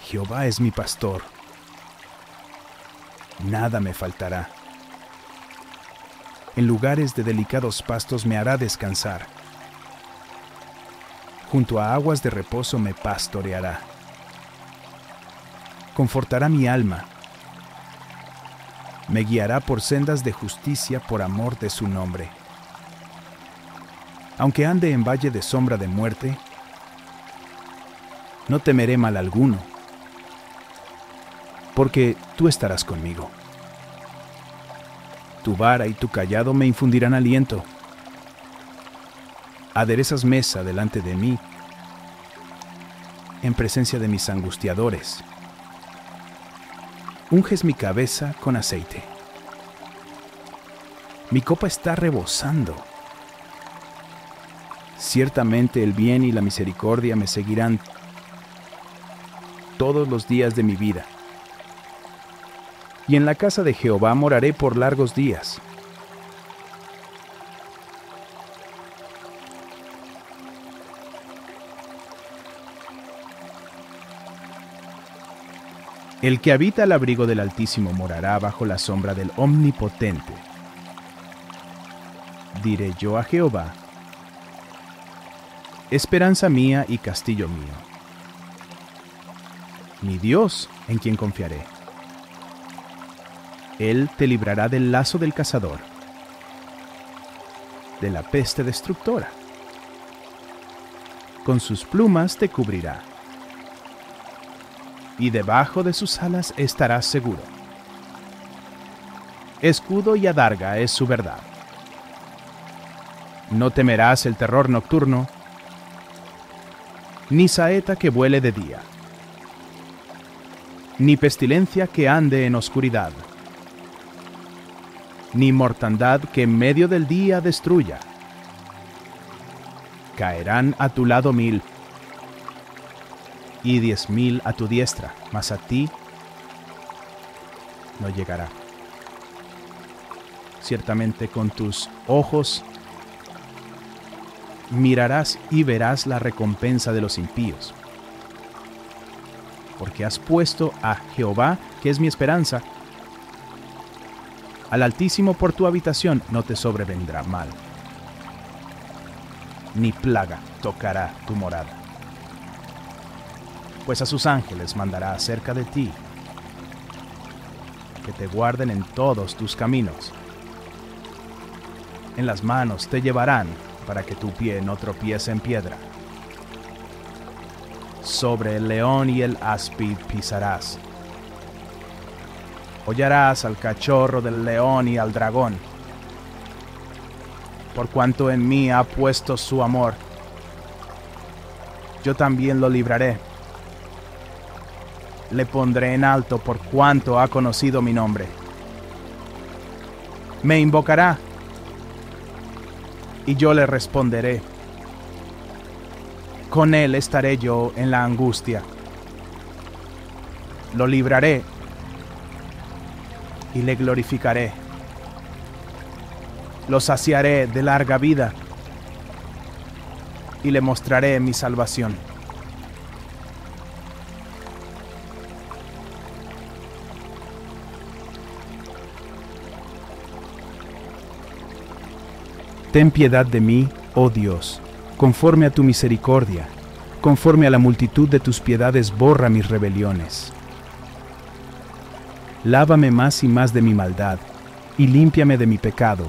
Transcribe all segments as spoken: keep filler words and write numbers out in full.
Jehová es mi pastor. Nada me faltará. En lugares de delicados pastos me hará descansar. Junto a aguas de reposo me pastoreará. Confortará mi alma. Me guiará por sendas de justicia por amor de su nombre. Aunque ande en valle de sombra de muerte, no temeré mal alguno, porque tú estarás conmigo. Tu vara y tu cayado me infundirán aliento. Aderezas mesa delante de mí, en presencia de mis angustiadores. Unges mi cabeza con aceite. Mi copa está rebosando. Ciertamente el bien y la misericordia me seguirán todos los días de mi vida. Y en la casa de Jehová moraré por largos días. El que habita al abrigo del Altísimo morará bajo la sombra del Omnipotente. Diré yo a Jehová, esperanza mía y castillo mío, mi Dios en quien confiaré. Él te librará del lazo del cazador, de la peste destructora. Con sus plumas te cubrirá, y debajo de sus alas estarás seguro. Escudo y adarga es su verdad. No temerás el terror nocturno, ni saeta que vuele de día, ni pestilencia que ande en oscuridad, ni mortandad que en medio del día destruya. Caerán a tu lado mil, y diez mil a tu diestra, mas a ti no llegará. Ciertamente con tus ojos mirarás y verás la recompensa de los impíos. Porque has puesto a Jehová, que es mi esperanza, al Altísimo por tu habitación, no te sobrevendrá mal, ni plaga tocará tu morada. Pues a sus ángeles mandará acerca de ti, que te guarden en todos tus caminos. En las manos te llevarán, para que tu pie no tropiece en piedra. Sobre el león y el áspid pisarás. Hollarás al cachorro del león y al dragón. Por cuanto en mí ha puesto su amor, yo también lo libraré. Le pondré en alto por cuanto ha conocido mi nombre. Me invocará, y yo le responderé. Con él estaré yo en la angustia. Lo libraré y le glorificaré. Lo saciaré de larga vida y le mostraré mi salvación. Ten piedad de mí, oh Dios, conforme a tu misericordia, conforme a la multitud de tus piedades borra mis rebeliones. Lávame más y más de mi maldad, y límpiame de mi pecado.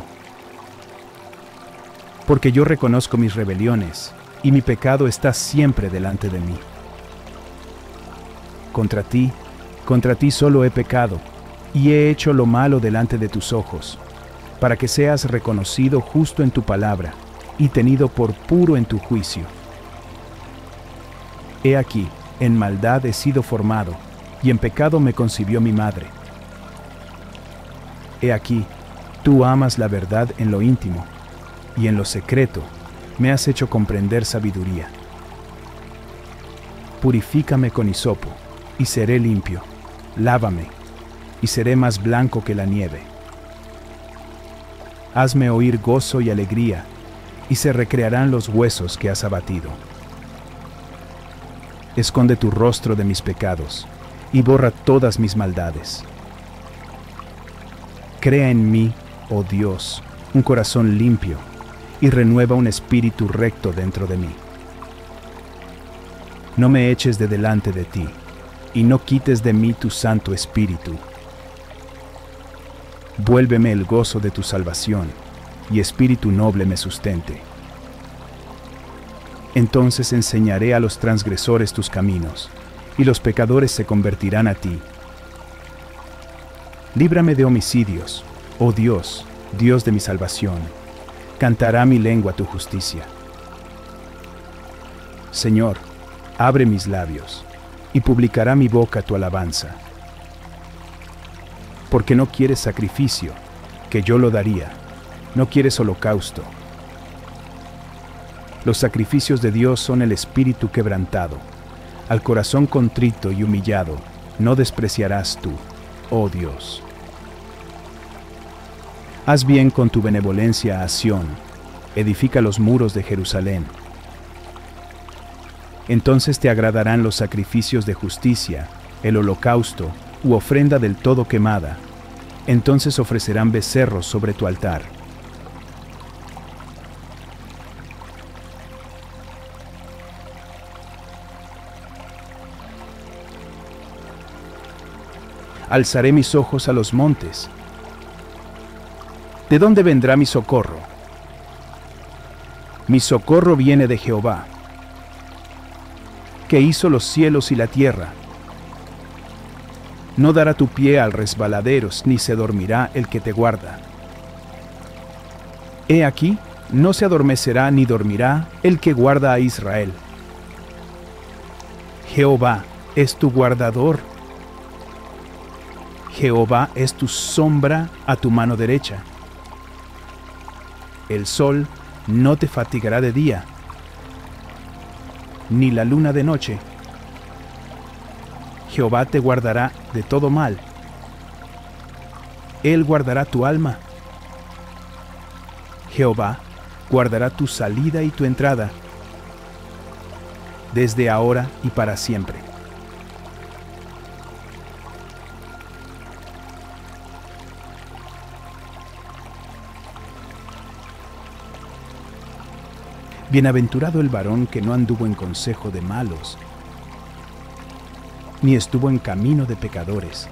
Porque yo reconozco mis rebeliones, y mi pecado está siempre delante de mí. Contra ti, contra ti solo he pecado, y he hecho lo malo delante de tus ojos, para que seas reconocido justo en tu palabra, y tenido por puro en tu juicio. He aquí, en maldad he sido formado, y en pecado me concibió mi madre. He aquí, tú amas la verdad en lo íntimo, y en lo secreto me has hecho comprender sabiduría. Purifícame con hisopo, y seré limpio. Lávame, y seré más blanco que la nieve. Hazme oír gozo y alegría, y se recrearán los huesos que has abatido. esconde tu rostro de mis pecados y borra todas mis maldades. Crea en mí, oh Dios, un corazón limpio y renueva un espíritu recto dentro de mí. No me eches de delante de ti y no quites de mí tu Santo Espíritu. Vuélveme el gozo de tu salvación y espíritu noble me sustente. Entonces enseñaré a los transgresores tus caminos, y los pecadores se convertirán a ti. Líbrame de homicidios, oh Dios, Dios de mi salvación. Cantará mi lengua tu justicia. Señor, abre mis labios, y publicará mi boca tu alabanza. Porque no quieres sacrificio, que yo lo daría, no quieres holocausto. Los sacrificios de Dios son el espíritu quebrantado. Al corazón contrito y humillado no despreciarás tú, oh Dios. Haz bien con tu benevolencia a Sión, edifica los muros de Jerusalén. Entonces te agradarán los sacrificios de justicia, el holocausto u ofrenda del todo quemada. Entonces ofrecerán becerros sobre tu altar. Alzaré mis ojos a los montes. ¿De dónde vendrá mi socorro? Mi socorro viene de Jehová, que hizo los cielos y la tierra. No dará tu pie al resbaladero, ni se dormirá el que te guarda. He aquí, no se adormecerá ni dormirá el que guarda a Israel. Jehová es tu guardador. Jehová es tu sombra a tu mano derecha. El sol no te fatigará de día, ni la luna de noche. Jehová te guardará de todo mal. Él guardará tu alma. Jehová guardará tu salida y tu entrada, desde ahora y para siempre. Bienaventurado el varón que no anduvo en consejo de malos, ni estuvo en camino de pecadores,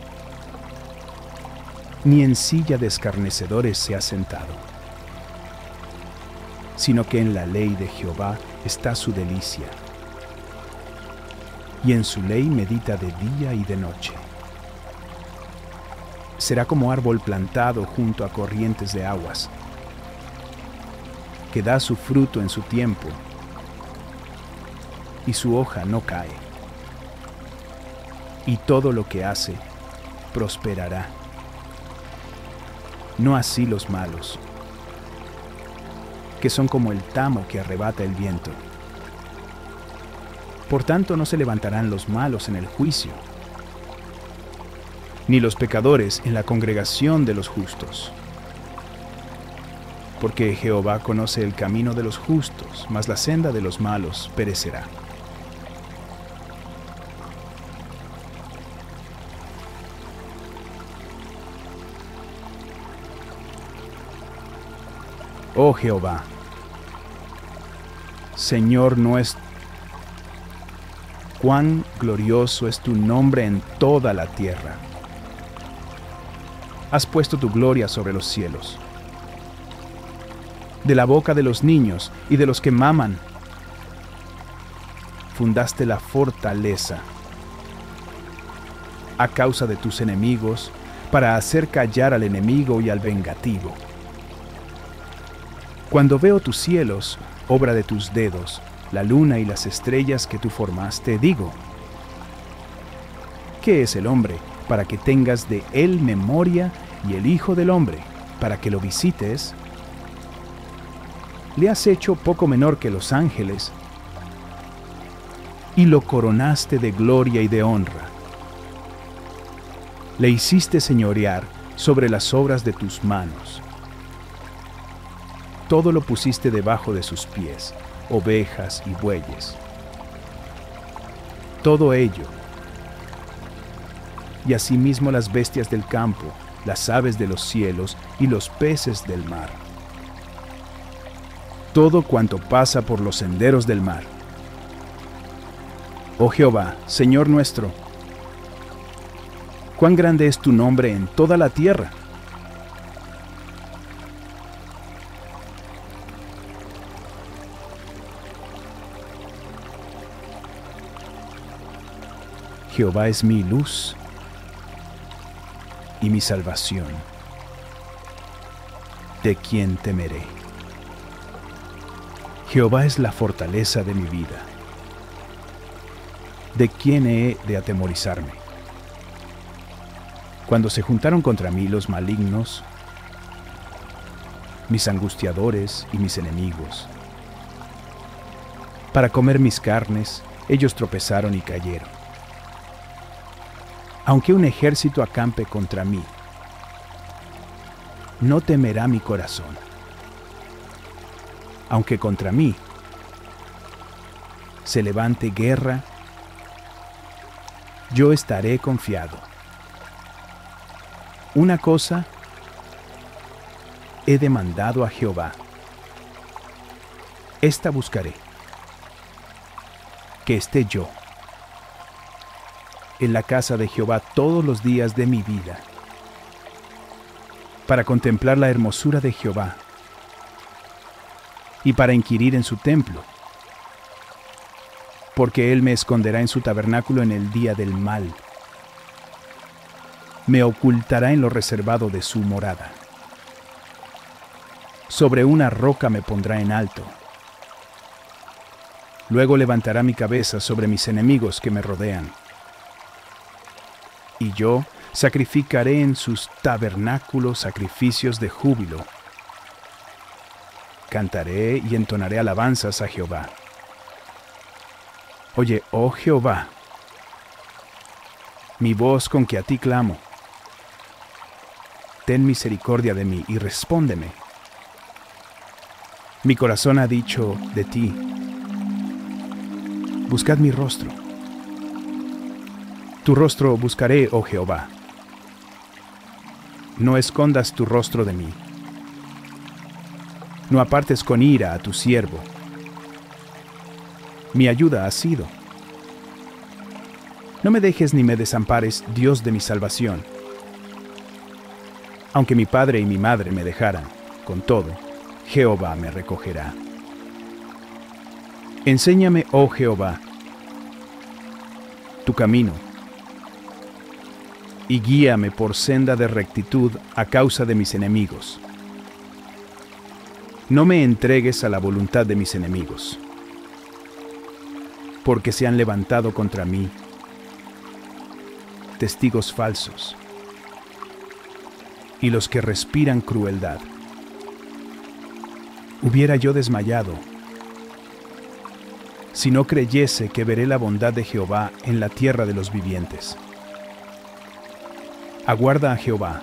ni en silla de escarnecedores se ha sentado, sino que en la ley de Jehová está su delicia, y en su ley medita de día y de noche. Será como árbol plantado junto a corrientes de aguas, que da su fruto en su tiempo, y su hoja no cae, y todo lo que hace prosperará. No así los malos, que son como el tamo que arrebata el viento. Por tanto no se levantarán los malos en el juicio, ni los pecadores en la congregación de los justos. Porque Jehová conoce el camino de los justos, mas la senda de los malos perecerá. Oh Jehová, Señor nuestro, cuán glorioso es tu nombre en toda la tierra. Has puesto tu gloria sobre los cielos. De la boca de los niños y de los que maman, fundaste la fortaleza a causa de tus enemigos, para hacer callar al enemigo y al vengativo. Cuando veo tus cielos, obra de tus dedos, la luna y las estrellas que tú formaste, digo, ¿qué es el hombre para que tengas de él memoria, y el hijo del hombre para que lo visites? Le has hecho poco menor que los ángeles, y lo coronaste de gloria y de honra. Le hiciste señorear sobre las obras de tus manos. Todo lo pusiste debajo de sus pies, ovejas y bueyes, todo ello, y asimismo las bestias del campo, las aves de los cielos y los peces del mar. Todo cuanto pasa por los senderos del mar. Oh Jehová, Señor nuestro, cuán grande es tu nombre en toda la tierra. Jehová es mi luz y mi salvación. ¿De quién temeré? Jehová es la fortaleza de mi vida. ¿De quién he de atemorizarme? Cuando se juntaron contra mí los malignos, mis angustiadores y mis enemigos, para comer mis carnes, ellos tropezaron y cayeron. Aunque un ejército acampe contra mí, no temerá mi corazón. Aunque contra mí se levante guerra, yo estaré confiado. Una cosa he demandado a Jehová, esta buscaré, que esté yo en la casa de Jehová todos los días de mi vida, para contemplar la hermosura de Jehová y para inquirir en su templo, porque Él me esconderá en su tabernáculo en el día del mal, me ocultará en lo reservado de su morada. Sobre una roca me pondrá en alto. Luego levantará mi cabeza sobre mis enemigos que me rodean. Y yo sacrificaré en sus tabernáculos sacrificios de júbilo. Cantaré y entonaré alabanzas a Jehová. Oye, oh Jehová, mi voz con que a ti clamo. Ten misericordia de mí y respóndeme. Mi corazón ha dicho de ti, buscad mi rostro. Tu rostro buscaré, oh Jehová. No escondas tu rostro de mí. No apartes con ira a tu siervo. Mi ayuda has sido. No me dejes ni me desampares, Dios de mi salvación. Aunque mi padre y mi madre me dejaran, con todo, Jehová me recogerá. Enséñame, oh Jehová, tu camino, y guíame por senda de rectitud a causa de mis enemigos. No me entregues a la voluntad de mis enemigos, porque se han levantado contra mí testigos falsos y los que respiran crueldad. Hubiera yo desmayado si no creyese que veré la bondad de Jehová en la tierra de los vivientes. Aguarda a Jehová.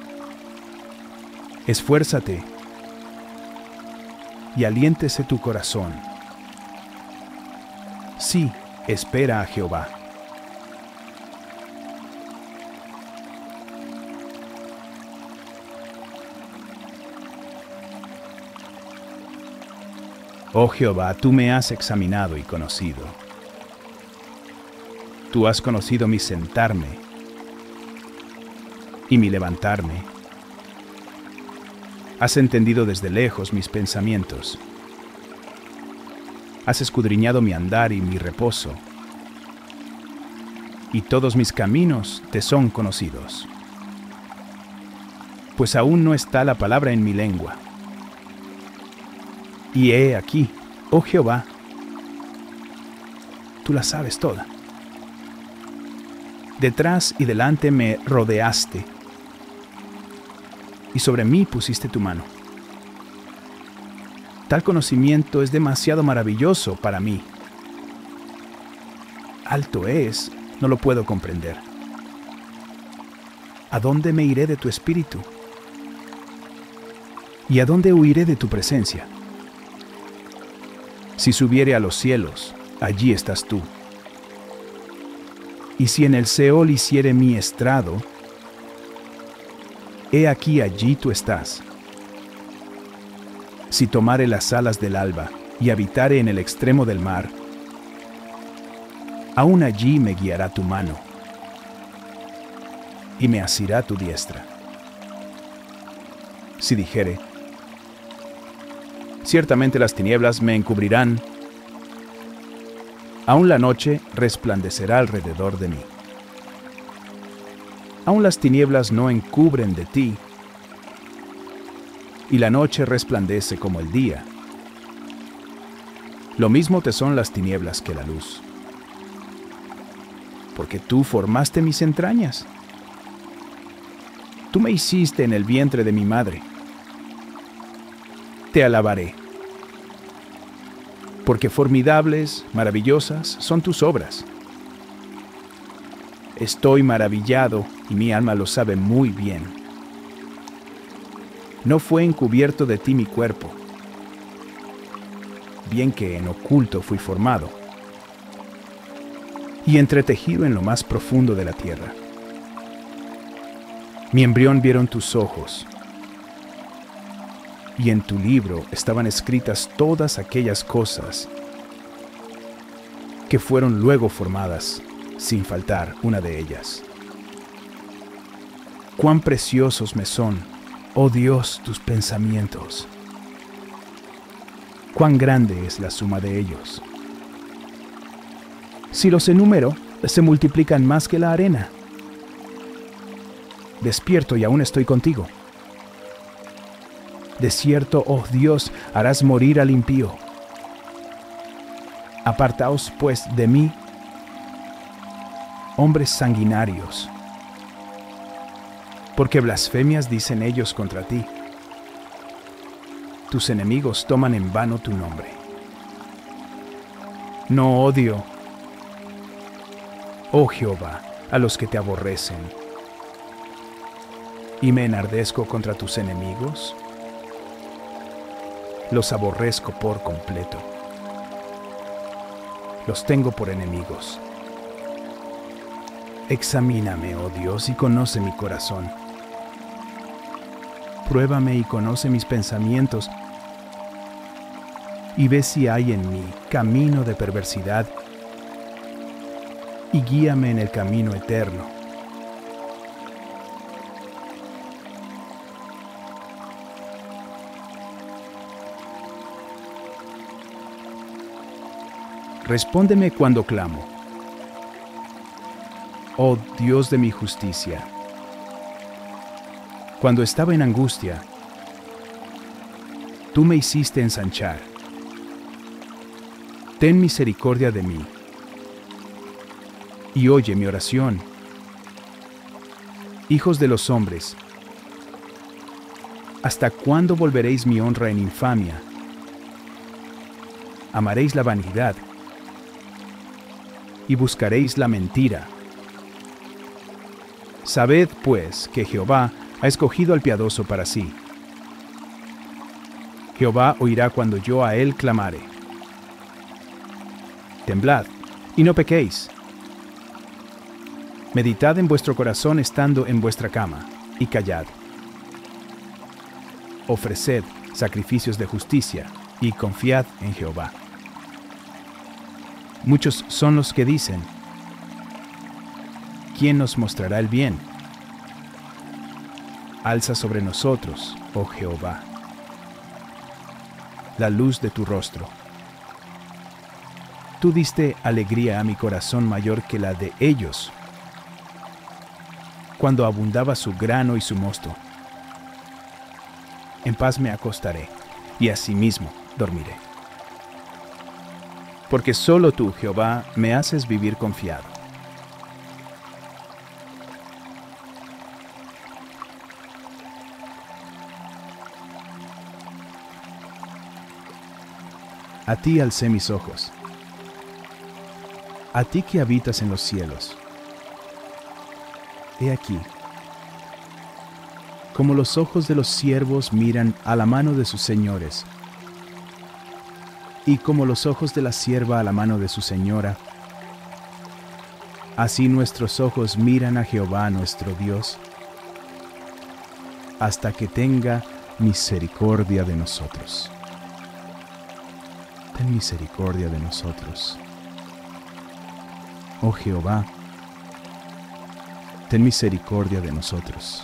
Esfuérzate y aliéntese tu corazón. Sí, espera a Jehová. Oh Jehová, tú me has examinado y conocido. Tú has conocido mi sentarme y mi levantarme. Has entendido desde lejos mis pensamientos. Has escudriñado mi andar y mi reposo, y todos mis caminos te son conocidos. Pues aún no está la palabra en mi lengua. Y he aquí, oh Jehová, tú la sabes toda. Detrás y delante me rodeaste, y sobre mí pusiste tu mano. Tal conocimiento es demasiado maravilloso para mí. Alto es, no lo puedo comprender. ¿A dónde me iré de tu espíritu? ¿Y a dónde huiré de tu presencia? Si subiere a los cielos, allí estás tú. Y si en el Seol hiciere mi estrado, he aquí allí tú estás. Si tomare las alas del alba y habitare en el extremo del mar, aún allí me guiará tu mano y me asirá tu diestra. Si dijere, ciertamente las tinieblas me encubrirán, aún la noche resplandecerá alrededor de mí. Aún las tinieblas no encubren de ti, y la noche resplandece como el día. Lo mismo te son las tinieblas que la luz. Porque tú formaste mis entrañas. Tú me hiciste en el vientre de mi madre. Te alabaré. Porque formidables, maravillosas son tus obras. Estoy maravillado y mi alma lo sabe muy bien. No fue encubierto de ti mi cuerpo, bien que en oculto fui formado y entretejido en lo más profundo de la tierra. Mi embrión vieron tus ojos, y en tu libro estaban escritas todas aquellas cosas que fueron luego formadas, sin faltar una de ellas. Cuán preciosos me son, oh Dios, tus pensamientos. Cuán grande es la suma de ellos. Si los enumero, se multiplican más que la arena. Despierto y aún estoy contigo. De cierto, oh Dios, harás morir al impío. Apartaos, pues, de mí, hombres sanguinarios, porque blasfemias dicen ellos contra ti. Tus enemigos toman en vano tu nombre. No odio, oh Jehová, a los que te aborrecen, y me enardezco contra tus enemigos. Los aborrezco por completo. Los tengo por enemigos. Examíname, oh Dios, y conoce mi corazón. Pruébame y conoce mis pensamientos, y ve si hay en mí camino de perversidad, y guíame en el camino eterno. Respóndeme cuando clamo. Oh Dios de mi justicia, cuando estaba en angustia, tú me hiciste ensanchar. Ten misericordia de mí y oye mi oración. Hijos de los hombres, ¿hasta cuándo volveréis mi honra en infamia? Amaréis la vanidad y buscaréis la mentira. Sabed, pues, que Jehová ha escogido al piadoso para sí. Jehová oirá cuando yo a él clamare. Temblad, y no pequéis. Meditad en vuestro corazón estando en vuestra cama, y callad. Ofreced sacrificios de justicia, y confiad en Jehová. Muchos son los que dicen, ¿quién nos mostrará el bien? Alza sobre nosotros, oh Jehová, la luz de tu rostro. Tú diste alegría a mi corazón mayor que la de ellos, cuando abundaba su grano y su mosto. En paz me acostaré, y asimismo dormiré. Porque solo tú, Jehová, me haces vivir confiado. A ti alcé mis ojos, a ti que habitas en los cielos. He aquí, como los ojos de los siervos miran a la mano de sus señores, y como los ojos de la sierva a la mano de su señora, Así nuestros ojos miran a Jehová nuestro Dios, hasta que tenga misericordia de nosotros. Ten misericordia de nosotros. Oh Jehová, ten misericordia de nosotros,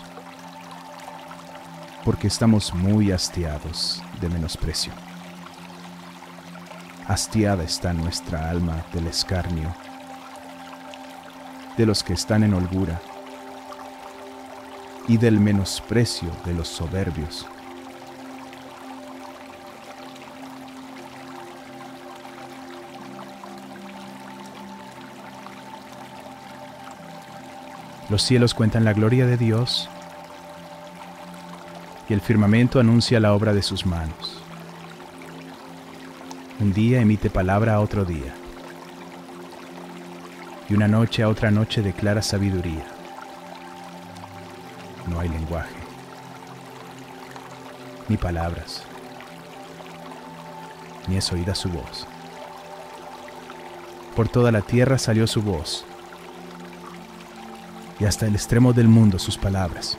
porque estamos muy hastiados de menosprecio. Hastiada está nuestra alma del escarnio, de los que están en holgura, y del menosprecio de los soberbios. Los cielos cuentan la gloria de Dios, y el firmamento anuncia la obra de sus manos. Un día emite palabra a otro día, y una noche a otra noche declara sabiduría. No hay lenguaje, ni palabras, ni es oída su voz. Por toda la tierra salió su voz, y hasta el extremo del mundo sus palabras.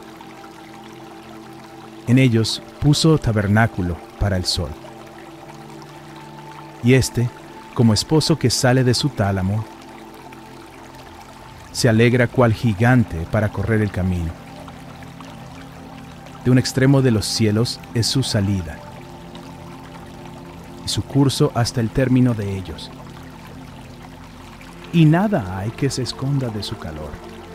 En ellos puso tabernáculo para el sol, y éste, como esposo que sale de su tálamo, se alegra cual gigante para correr el camino. De un extremo de los cielos es su salida, y su curso hasta el término de ellos. Y nada hay que se esconda de su calor.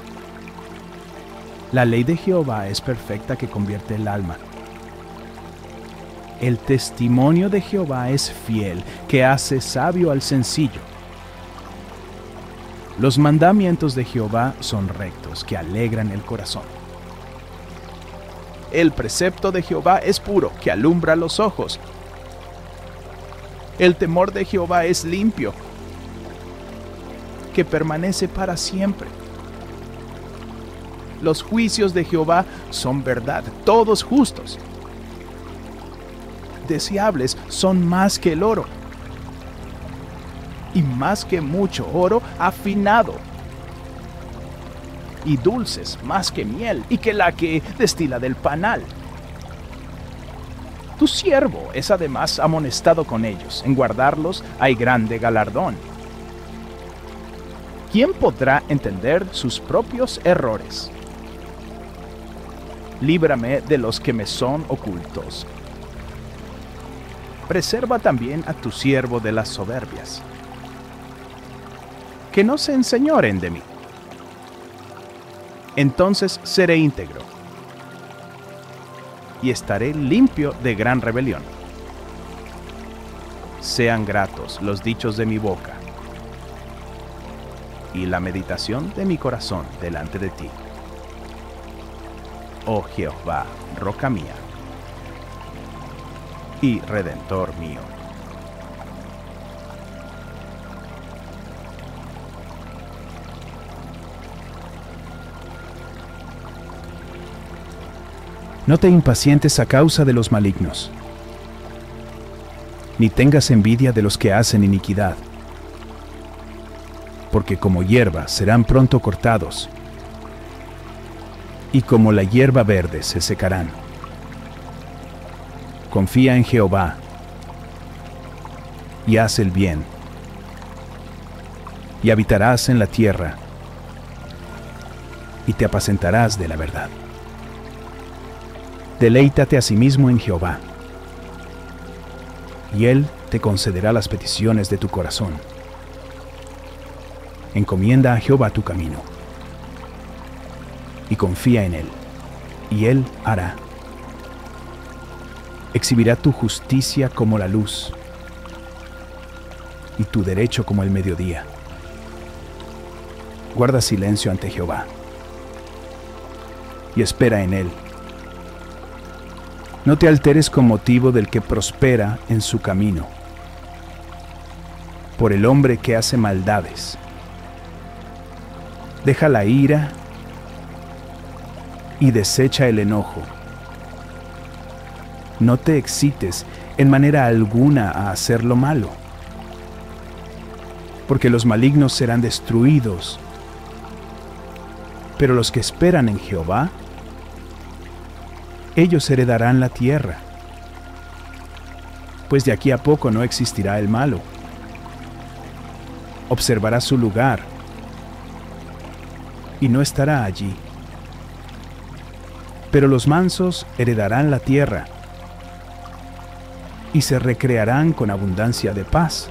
La ley de Jehová es perfecta, que convierte el alma. El testimonio de Jehová es fiel, que hace sabio al sencillo. Los mandamientos de Jehová son rectos, que alegran el corazón. El precepto de Jehová es puro, que alumbra los ojos. El temor de Jehová es limpio, que permanece para siempre. Los juicios de Jehová son verdad, todos justos. Deseables son más que el oro, y más que mucho oro afinado, y dulces más que miel, y que la que destila del panal. Tu siervo es además amonestado con ellos, en guardarlos hay grande galardón. ¿Quién podrá entender sus propios errores? Líbrame de los que me son ocultos. Preserva también a tu siervo de las soberbias. Que no se enseñoren de mí. Entonces seré íntegro, y estaré limpio de gran rebelión. Sean gratos los dichos de mi boca, y la meditación de mi corazón delante de ti. Oh Jehová, roca mía y redentor mío. No te impacientes a causa de los malignos, ni tengas envidia de los que hacen iniquidad, porque como hierba serán pronto cortados, y como la hierba verde se secarán. Confía en Jehová, y haz el bien, y habitarás en la tierra, y te apacentarás de la verdad. Deleítate asimismo en Jehová, y Él te concederá las peticiones de tu corazón. Encomienda a Jehová tu camino, y confía en Él, y Él hará. Exhibirá tu justicia como la luz, y tu derecho como el mediodía. Guarda silencio ante Jehová, y espera en Él. No te alteres con motivo del que prospera en su camino, por el hombre que hace maldades. Deja la ira y desecha el enojo. No te excites en manera alguna a hacer lo malo, porque los malignos serán destruidos Pero los que esperan en Jehová, ellos heredarán la tierra, pues de aquí a poco no existirá el malo. Observará su lugar y no estará allí. Pero los mansos heredarán la tierra y se recrearán con abundancia de paz.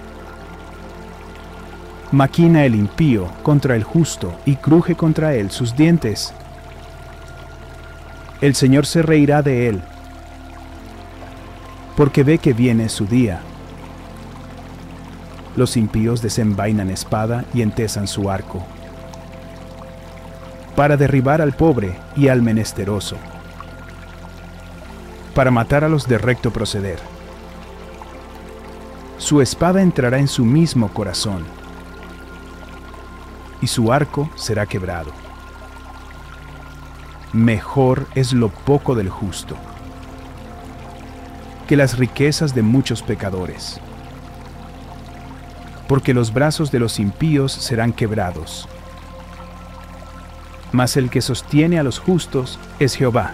Maquina el impío contra el justo y cruje contra él sus dientes. El Señor se reirá de él, porque ve que viene su día. Los impíos desenvainan espada y entesan su arco, para derribar al pobre y al menesteroso, para matar a los de recto proceder. Su espada entrará en su mismo corazón, y su arco será quebrado. Mejor es lo poco del justo que las riquezas de muchos pecadores, porque los brazos de los impíos serán quebrados. Mas el que sostiene a los justos es Jehová.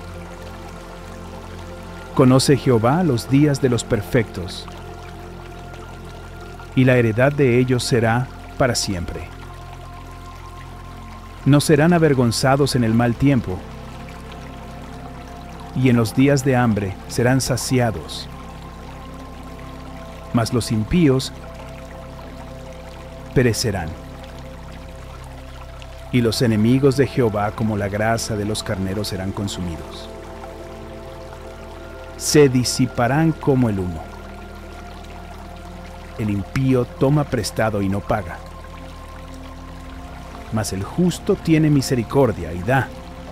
Conoce Jehová los días de los perfectos, y la heredad de ellos será para siempre. No serán avergonzados en el mal tiempo, y en los días de hambre serán saciados. Mas los impíos perecerán, y los enemigos de Jehová como la grasa de los carneros serán consumidos. Se disiparán como el humo. El impío toma prestado y no paga, mas el justo tiene misericordia y da,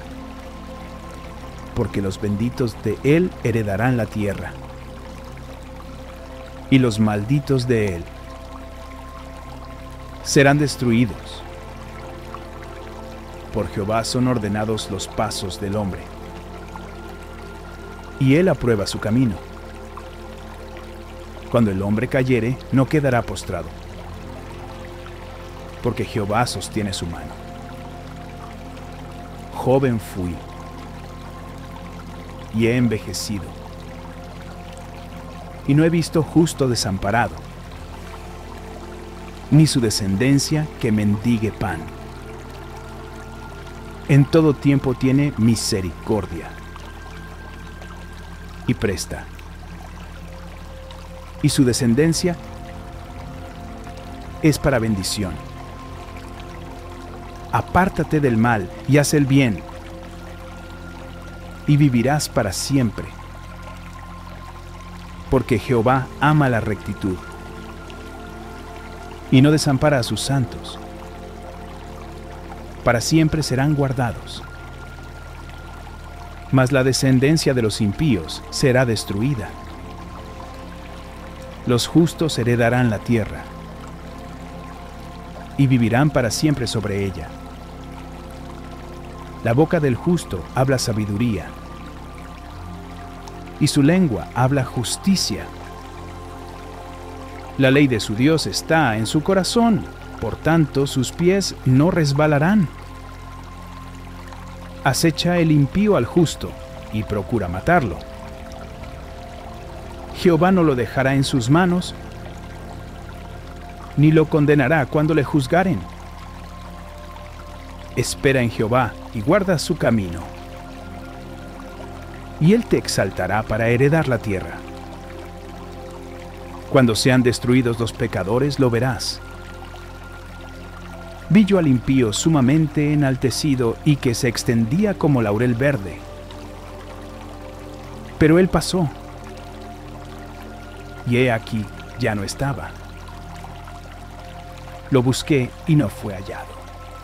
porque los benditos de él heredarán la tierra, y los malditos de él serán destruidos. Por Jehová son ordenados los pasos del hombre, y él aprueba su camino. Cuando el hombre cayere, no quedará postrado, porque Jehová sostiene su mano. Joven fui, y he envejecido, y no he visto justo desamparado, ni su descendencia que mendigue pan. En todo tiempo tiene misericordia, y presta, y su descendencia es para bendición. Apártate del mal y haz el bien, y vivirás para siempre, porque Jehová ama la rectitud, y no desampara a sus santos. Para siempre serán guardados. Mas la descendencia de los impíos será destruida. Los justos heredarán la tierra, y vivirán para siempre sobre ella. La boca del justo habla sabiduría, y su lengua habla justicia. La ley de su Dios está en su corazón, por tanto sus pies no resbalarán. Acecha el impío al justo, y procura matarlo. Jehová no lo dejará en sus manos, ni lo condenará cuando le juzgaren. Espera en Jehová y guarda su camino, y él te exaltará para heredar la tierra. Cuando sean destruidos los pecadores, lo verás. Vi yo al impío sumamente enaltecido y que se extendía como laurel verde. Pero él pasó, y he aquí, ya no estaba. Lo busqué y no fue hallado.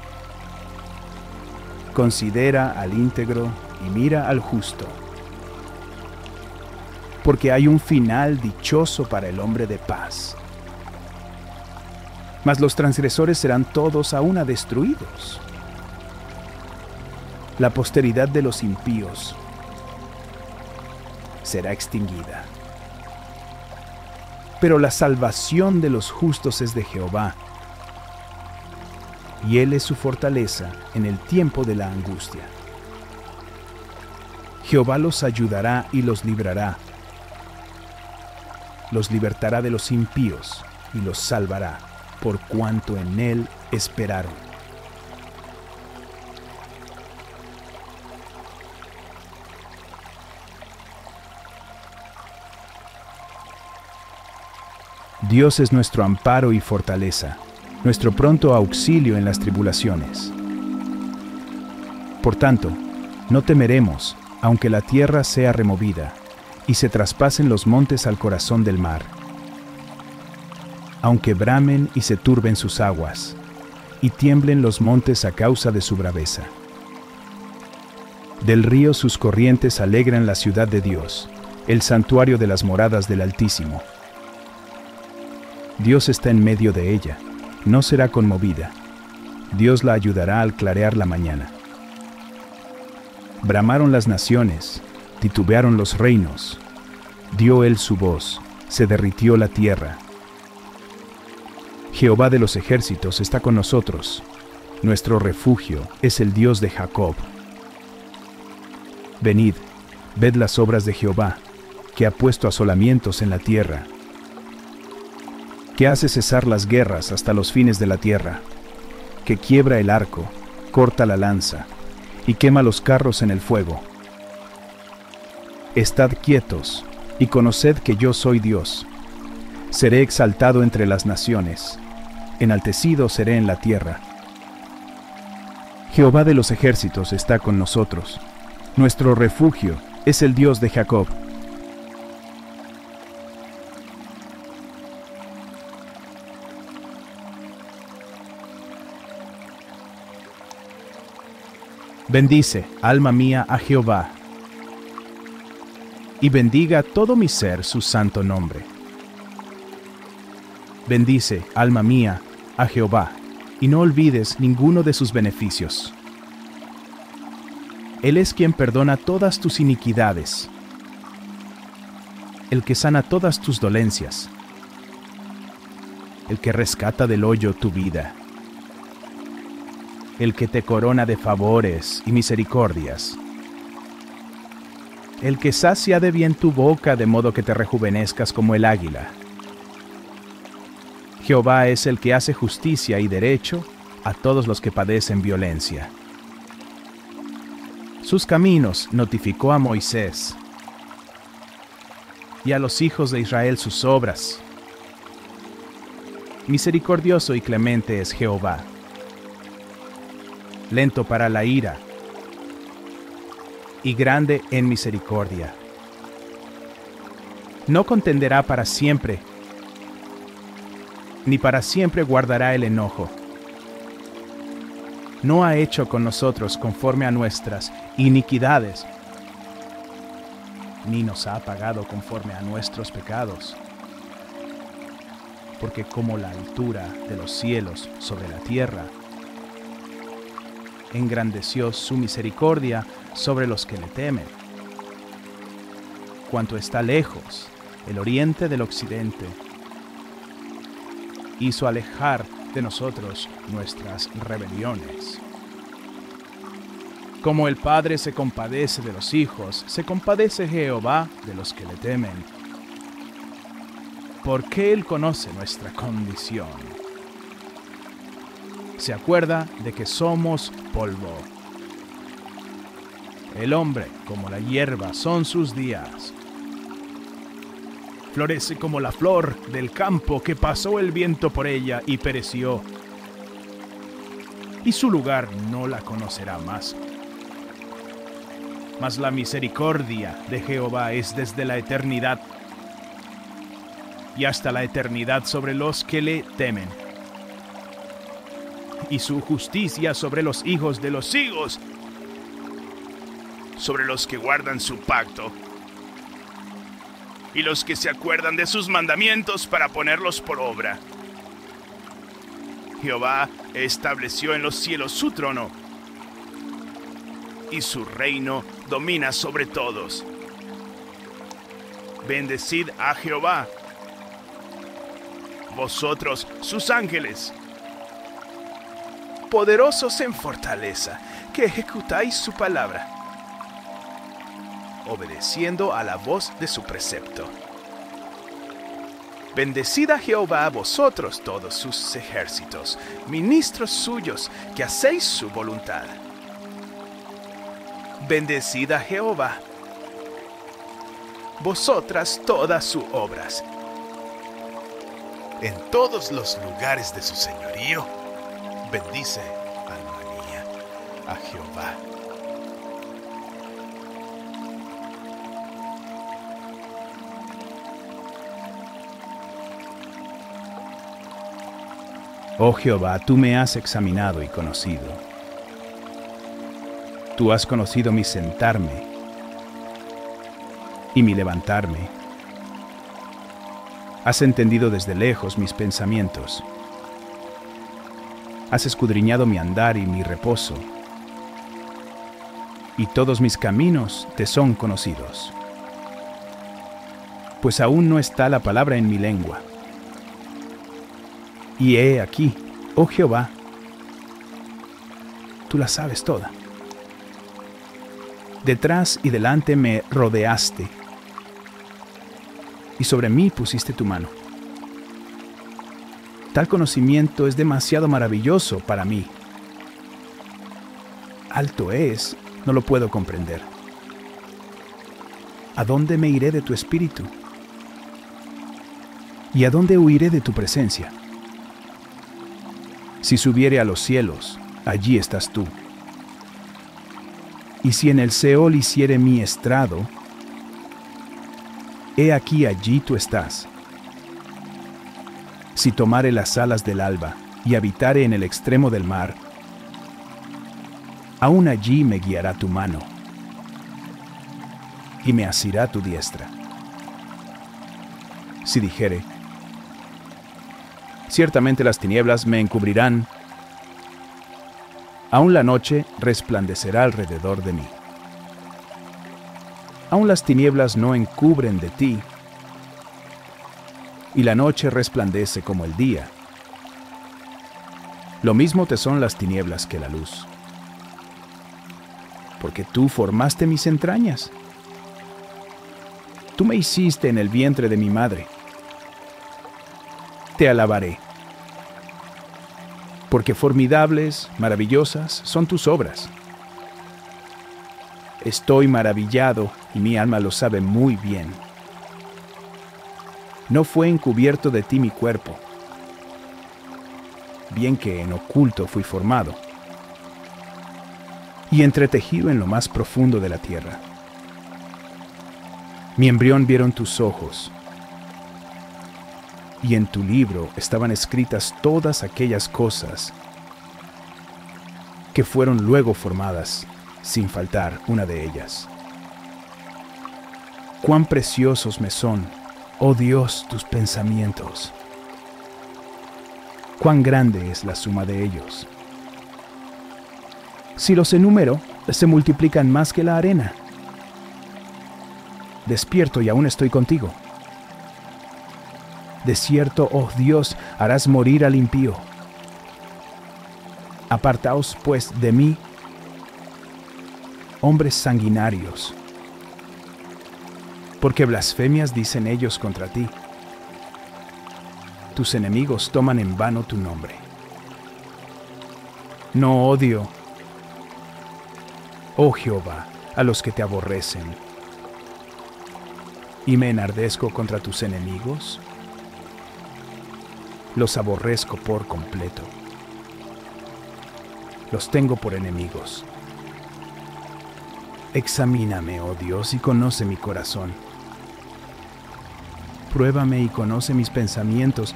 Considera al íntegro y mira al justo, porque hay un final dichoso para el hombre de paz. Mas los transgresores serán todos a una destruidos. La posteridad de los impíos será extinguida. Pero la salvación de los justos es de Jehová, y Él es su fortaleza en el tiempo de la angustia. Jehová los ayudará y los librará. Los libertará de los impíos y los salvará, por cuanto en Él esperaron. Dios es nuestro amparo y fortaleza, nuestro pronto auxilio en las tribulaciones. Por tanto, no temeremos, aunque la tierra sea removida, y se traspasen los montes al corazón del mar, aunque bramen y se turben sus aguas, y tiemblen los montes a causa de su braveza. Del río sus corrientes alegran la ciudad de Dios, el santuario de las moradas del Altísimo. Dios está en medio de ella, no será conmovida. Dios la ayudará al clarear la mañana. Bramaron las naciones, titubearon los reinos. Dio él su voz, se derritió la tierra. Jehová de los ejércitos está con nosotros. Nuestro refugio es el Dios de Jacob. Venid, ved las obras de Jehová, que ha puesto asolamientos en la tierra, que hace cesar las guerras hasta los fines de la tierra, que quiebra el arco, corta la lanza, y quema los carros en el fuego. Estad quietos, y conoced que yo soy Dios. Seré exaltado entre las naciones, enaltecido seré en la tierra. Jehová de los ejércitos está con nosotros. Nuestro refugio es el Dios de Jacob. Bendice, alma mía, a Jehová, y bendiga todo mi ser su santo nombre. Bendice, alma mía, a Jehová, y no olvides ninguno de sus beneficios. Él es quien perdona todas tus iniquidades, el que sana todas tus dolencias, el que rescata del hoyo tu vida, el que te corona de favores y misericordias, el que sacia de bien tu boca de modo que te rejuvenezcas como el águila. Jehová es el que hace justicia y derecho a todos los que padecen violencia. Sus caminos notificó a Moisés, y a los hijos de Israel sus obras. Misericordioso y clemente es Jehová, lento para la ira, y grande en misericordia. No contenderá para siempre, ni para siempre guardará el enojo. No ha hecho con nosotros conforme a nuestras iniquidades, ni nos ha pagado conforme a nuestros pecados. Porque como la altura de los cielos sobre la tierra, engrandeció su misericordia sobre los que le temen. Cuanto está lejos el oriente del occidente, hizo alejar de nosotros nuestras rebeliones. Como el Padre se compadece de los hijos, se compadece Jehová de los que le temen, porque Él conoce nuestra condición. Se acuerda de que somos polvo. El hombre, como la hierba, son sus días. Florece como la flor del campo que pasó el viento por ella y pereció, y su lugar no la conocerá más. Mas la misericordia de Jehová es desde la eternidad y hasta la eternidad sobre los que le temen, y su justicia sobre los hijos de los hijos, sobre los que guardan su pacto y los que se acuerdan de sus mandamientos para ponerlos por obra. Jehová estableció en los cielos su trono, y su reino domina sobre todos. Bendecid a Jehová, vosotros sus ángeles, poderosos en fortaleza, que ejecutáis su palabra, obedeciendo a la voz de su precepto. Bendecid a Jehová a vosotros todos sus ejércitos, ministros suyos, que hacéis su voluntad. Bendecid a Jehová, vosotras todas sus obras. En todos los lugares de su señorío, bendice, alma mía, a Jehová. Oh Jehová, tú me has examinado y conocido. Tú has conocido mi sentarme y mi levantarme. Has entendido desde lejos mis pensamientos. Has escudriñado mi andar y mi reposo, y todos mis caminos te son conocidos. Pues aún no está la palabra en mi lengua. Y he aquí, oh Jehová, tú la sabes toda. Detrás y delante me rodeaste, y sobre mí pusiste tu mano. Tal conocimiento es demasiado maravilloso para mí. Alto es, no lo puedo comprender. ¿A dónde me iré de tu espíritu? ¿Y a dónde huiré de tu presencia? Si subiere a los cielos, allí estás tú. Y si en el Seol hiciere mi estrado, he aquí allí tú estás. Si tomare las alas del alba y habitare en el extremo del mar, aún allí me guiará tu mano y me asirá tu diestra. Si dijere, ciertamente las tinieblas me encubrirán, aún la noche resplandecerá alrededor de mí. Aún las tinieblas no encubren de ti, y la noche resplandece como el día. Lo mismo te son las tinieblas que la luz. Porque tú formaste mis entrañas. Tú me hiciste en el vientre de mi madre. Te alabaré, porque formidables, maravillosas son tus obras. Estoy maravillado y mi alma lo sabe muy bien. No fue encubierto de ti mi cuerpo, bien que en oculto fui formado y entretejido en lo más profundo de la tierra. Mi embrión vieron tus ojos, y en tu libro estaban escritas todas aquellas cosas que fueron luego formadas, sin faltar una de ellas. Cuán preciosos me son, oh Dios, tus pensamientos. Cuán grande es la suma de ellos. Si los enumero, se multiplican más que la arena. Despierto y aún estoy contigo. De cierto, oh Dios, harás morir al impío. Apartaos, pues, de mí, hombres sanguinarios, porque blasfemias dicen ellos contra ti. Tus enemigos toman en vano tu nombre. No odio, oh Jehová, a los que te aborrecen, y me enardezco contra tus enemigos. Los aborrezco por completo. Los tengo por enemigos. Examíname, oh Dios, y conoce mi corazón. Pruébame y conoce mis pensamientos,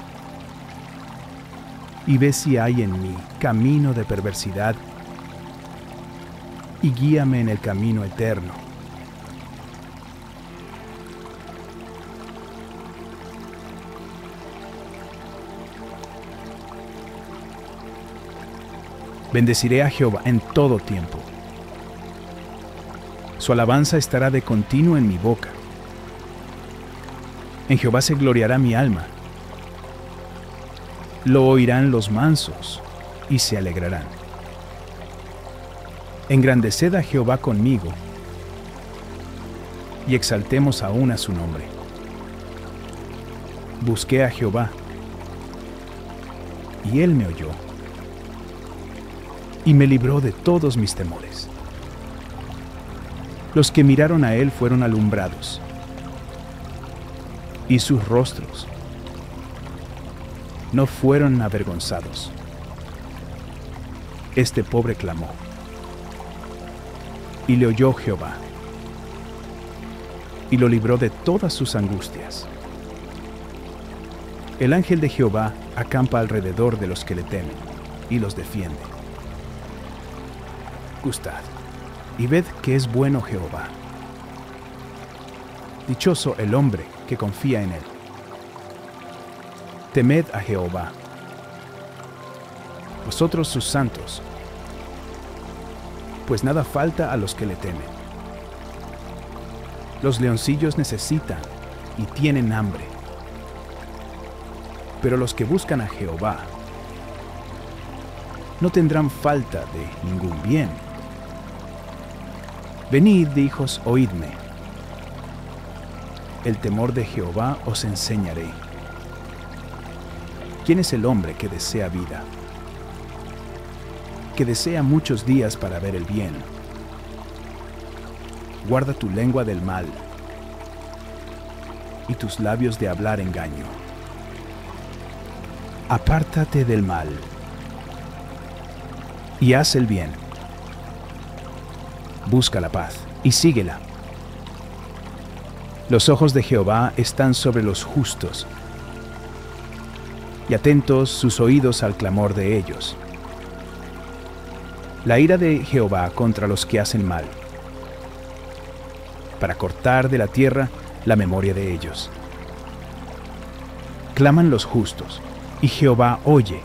y ve si hay en mí camino de perversidad, y guíame en el camino eterno. Bendeciré a Jehová en todo tiempo. Su alabanza estará de continuo en mi boca. En Jehová se gloriará mi alma. Lo oirán los mansos y se alegrarán. Engrandeced a Jehová conmigo, y exaltemos aún a su nombre. Busqué a Jehová, y él me oyó, y me libró de todos mis temores. Los que miraron a él fueron alumbrados, y sus rostros no fueron avergonzados. Este pobre clamó, y le oyó Jehová, y lo libró de todas sus angustias. El ángel de Jehová acampa alrededor de los que le temen, y los defiende. Gustad, y ved que es bueno Jehová. Dichoso el hombre que confía en él. Temed a Jehová, vosotros sus santos, pues nada falta a los que le temen. Los leoncillos necesitan y tienen hambre, pero los que buscan a Jehová no tendrán falta de ningún bien. Venid, hijos, oídme. El temor de Jehová os enseñaré. ¿Quién es el hombre que desea vida? Que desea muchos días para ver el bien. Guarda tu lengua del mal y tus labios de hablar engaño. Apártate del mal y haz el bien. Busca la paz y síguela. Los ojos de Jehová están sobre los justos, y atentos sus oídos al clamor de ellos. La ira de Jehová contra los que hacen mal, para cortar de la tierra la memoria de ellos. Claman los justos, y Jehová oye,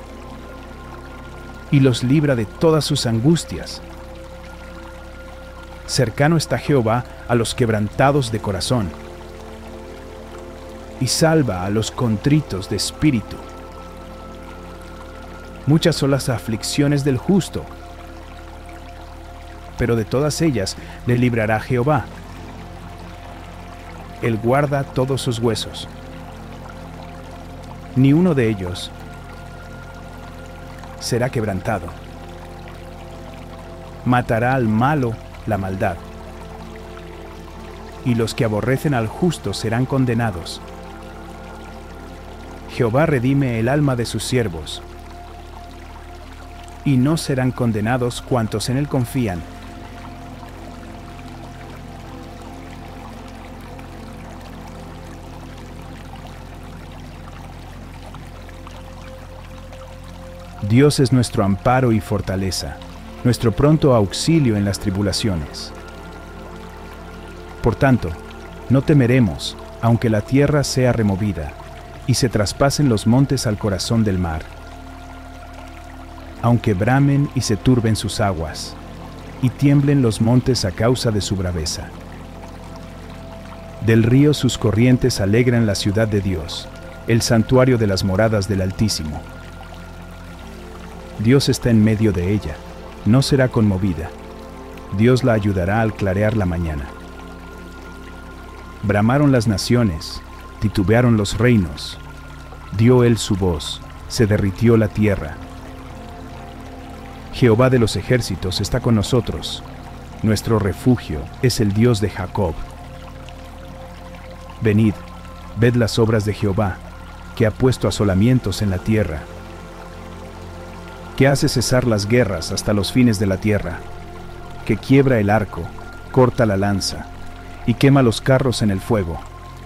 y los libra de todas sus angustias. Cercano está Jehová a los quebrantados de corazón, y salva a los contritos de espíritu. Muchas son las aflicciones del justo, pero de todas ellas le librará Jehová. Él guarda todos sus huesos, ni uno de ellos será quebrantado. Matará al malo la maldad, y los que aborrecen al justo serán condenados. Jehová redime el alma de sus siervos, y no serán condenados cuantos en él confían. Dios es nuestro amparo y fortaleza, nuestro pronto auxilio en las tribulaciones. Por tanto, no temeremos, aunque la tierra sea removida, y se traspasen los montes al corazón del mar, aunque bramen y se turben sus aguas, y tiemblen los montes a causa de su braveza. Del río sus corrientes alegran la ciudad de Dios, el santuario de las moradas del Altísimo. Dios está en medio de ella, no será conmovida. Dios la ayudará al clarear la mañana. Bramaron las naciones, titubearon los reinos. Dio él su voz, se derritió la tierra. Jehová de los ejércitos está con nosotros. Nuestro refugio es el Dios de Jacob. Venid, ved las obras de Jehová, que ha puesto asolamientos en la tierra, que hace cesar las guerras hasta los fines de la tierra, que quiebra el arco, corta la lanza, y quema los carros en el fuego.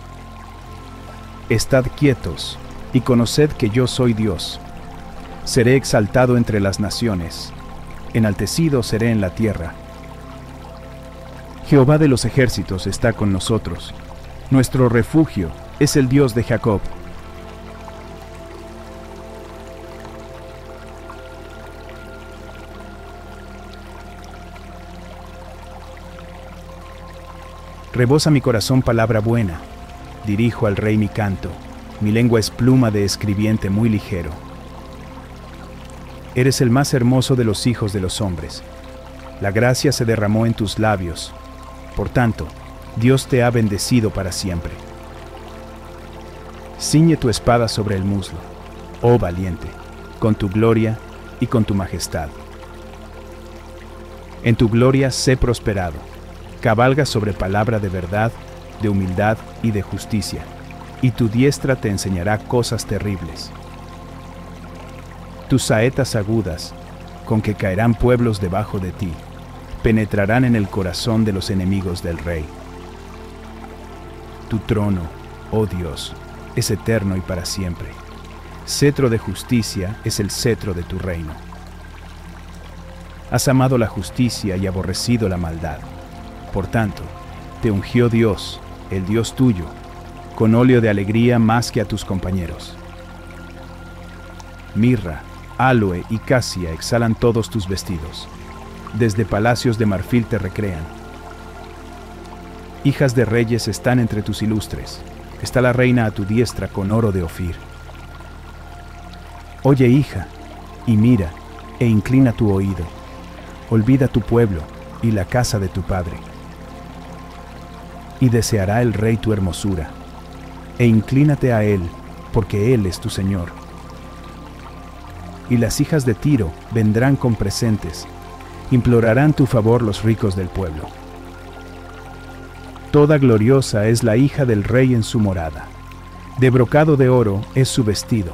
Estad quietos, y conoced que yo soy Dios. Seré exaltado entre las naciones, enaltecido seré en la tierra. Jehová de los ejércitos está con nosotros. Nuestro refugio es el Dios de Jacob. Rebosa mi corazón palabra buena, dirijo al rey mi canto, mi lengua es pluma de escribiente muy ligero. Eres el más hermoso de los hijos de los hombres, La gracia se derramó en tus labios. Por tanto, Dios te ha bendecido para siempre. Ciñe tu espada sobre el muslo, oh valiente, con tu gloria y con tu majestad. En tu gloria sé prosperado. Cabalga sobre palabra de verdad, de humildad y de justicia, y tu diestra te enseñará cosas terribles. Tus saetas agudas, con que caerán pueblos debajo de ti, penetrarán en el corazón de los enemigos del rey. Tu trono, oh Dios, es eterno y para siempre. Cetro de justicia es el cetro de tu reino. Has amado la justicia y aborrecido la maldad. Por tanto, te ungió Dios, el Dios tuyo, con óleo de alegría más que a tus compañeros. Mirra, aloe y casia exhalan todos tus vestidos. Desde palacios de marfil te recrean. Hijas de reyes están entre tus ilustres. Está la reina a tu diestra con oro de Ofir. Oye, hija, y mira, e inclina tu oído. Olvida tu pueblo y la casa de tu padre. Y deseará el rey tu hermosura, e inclínate a él, porque él es tu Señor. Y las hijas de Tiro vendrán con presentes, implorarán tu favor los ricos del pueblo. Toda gloriosa es la hija del rey en su morada, de brocado de oro es su vestido.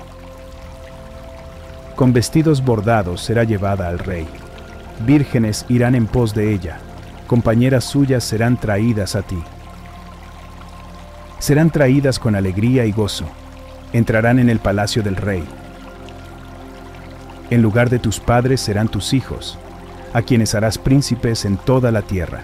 Con vestidos bordados será llevada al rey. Vírgenes irán en pos de ella, compañeras suyas serán traídas a ti. Serán traídas con alegría y gozo, entrarán en el palacio del rey. En lugar de tus padres serán tus hijos, a quienes harás príncipes en toda la tierra.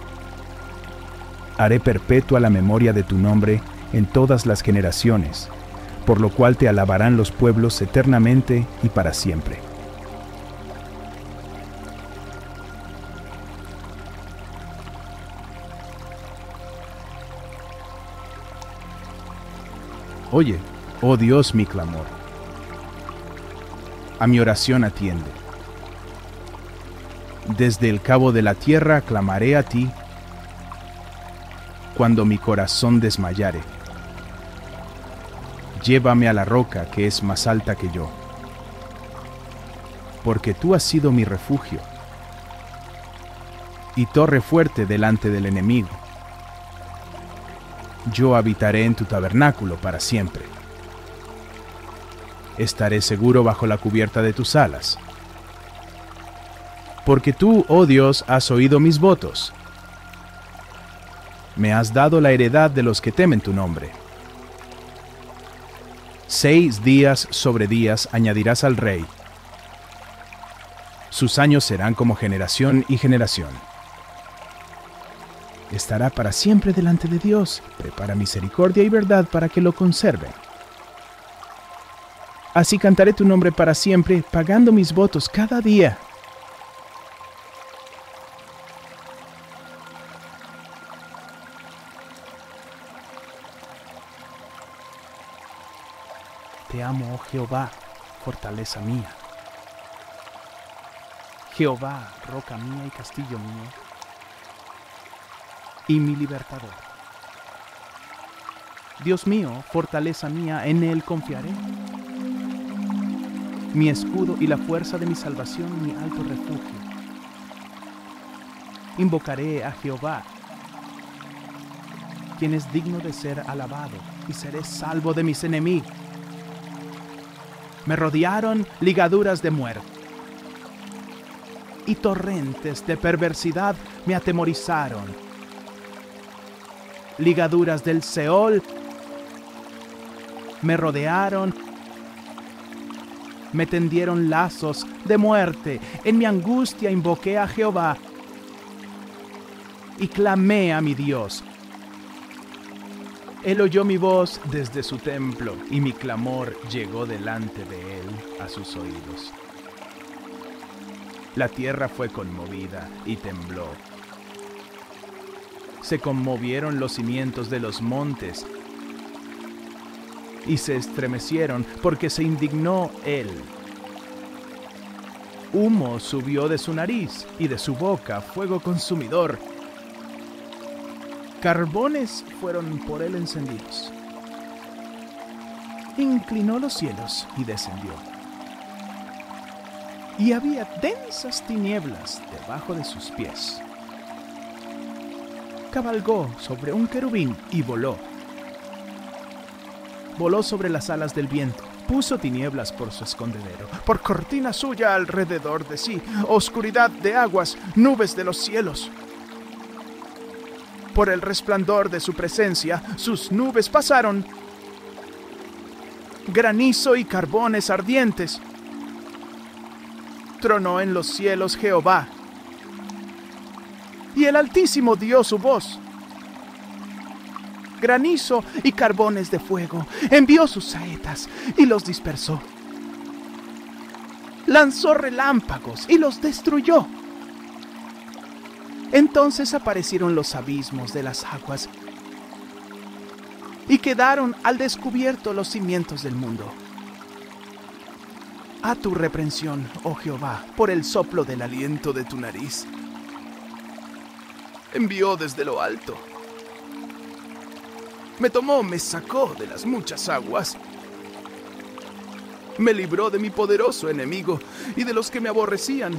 Haré perpetua la memoria de tu nombre en todas las generaciones, por lo cual te alabarán los pueblos eternamente y para siempre. Oye, oh Dios, mi clamor. A mi oración atiende. Desde el cabo de la tierra clamaré a ti cuando mi corazón desmayare. Llévame a la roca que es más alta que yo, porque tú has sido mi refugio y torre fuerte delante del enemigo. Yo habitaré en tu tabernáculo para siempre. Estaré seguro bajo la cubierta de tus alas. Porque tú, oh Dios, has oído mis votos. Me has dado la heredad de los que temen tu nombre. Seis días sobre días añadirás al rey. Sus años serán como generación y generación. Estará para siempre delante de Dios. Prepara misericordia y verdad para que lo conserven. Así cantaré tu nombre para siempre, pagando mis votos cada día. Te amo, oh Jehová, fortaleza mía. Jehová, roca mía y castillo mío, y mi libertador. Dios mío, fortaleza mía, en él confiaré. Mi escudo y la fuerza de mi salvación, mi alto refugio. Invocaré a Jehová, quien es digno de ser alabado, y seré salvo de mis enemigos. Me rodearon ligaduras de muerte, y torrentes de perversidad me atemorizaron. Ligaduras del Seol me rodearon, me tendieron lazos de muerte. En mi angustia invoqué a Jehová y clamé a mi Dios. Él oyó mi voz desde su templo, y mi clamor llegó delante de él a sus oídos. La tierra fue conmovida y tembló. Se conmovieron los cimientos de los montes y se estremecieron porque se indignó él. Humo subió de su nariz y de su boca fuego consumidor. Carbones fueron por él encendidos. Inclinó los cielos y descendió. Y había densas tinieblas debajo de sus pies. Cabalgó sobre un querubín y voló. Voló sobre las alas del viento. Puso tinieblas por su escondedero, por cortina suya alrededor de sí, oscuridad de aguas, nubes de los cielos. Por el resplandor de su presencia, sus nubes pasaron. Granizo y carbones ardientes. Tronó en los cielos Jehová. Y el Altísimo dio su voz. Granizo y carbones de fuego. Envió sus saetas y los dispersó. Lanzó relámpagos y los destruyó. Entonces aparecieron los abismos de las aguas y quedaron al descubierto los cimientos del mundo. A tu reprensión, oh Jehová, por el soplo del aliento de tu nariz. Envió desde lo alto. Me tomó, me sacó de las muchas aguas. Me libró de mi poderoso enemigo y de los que me aborrecían,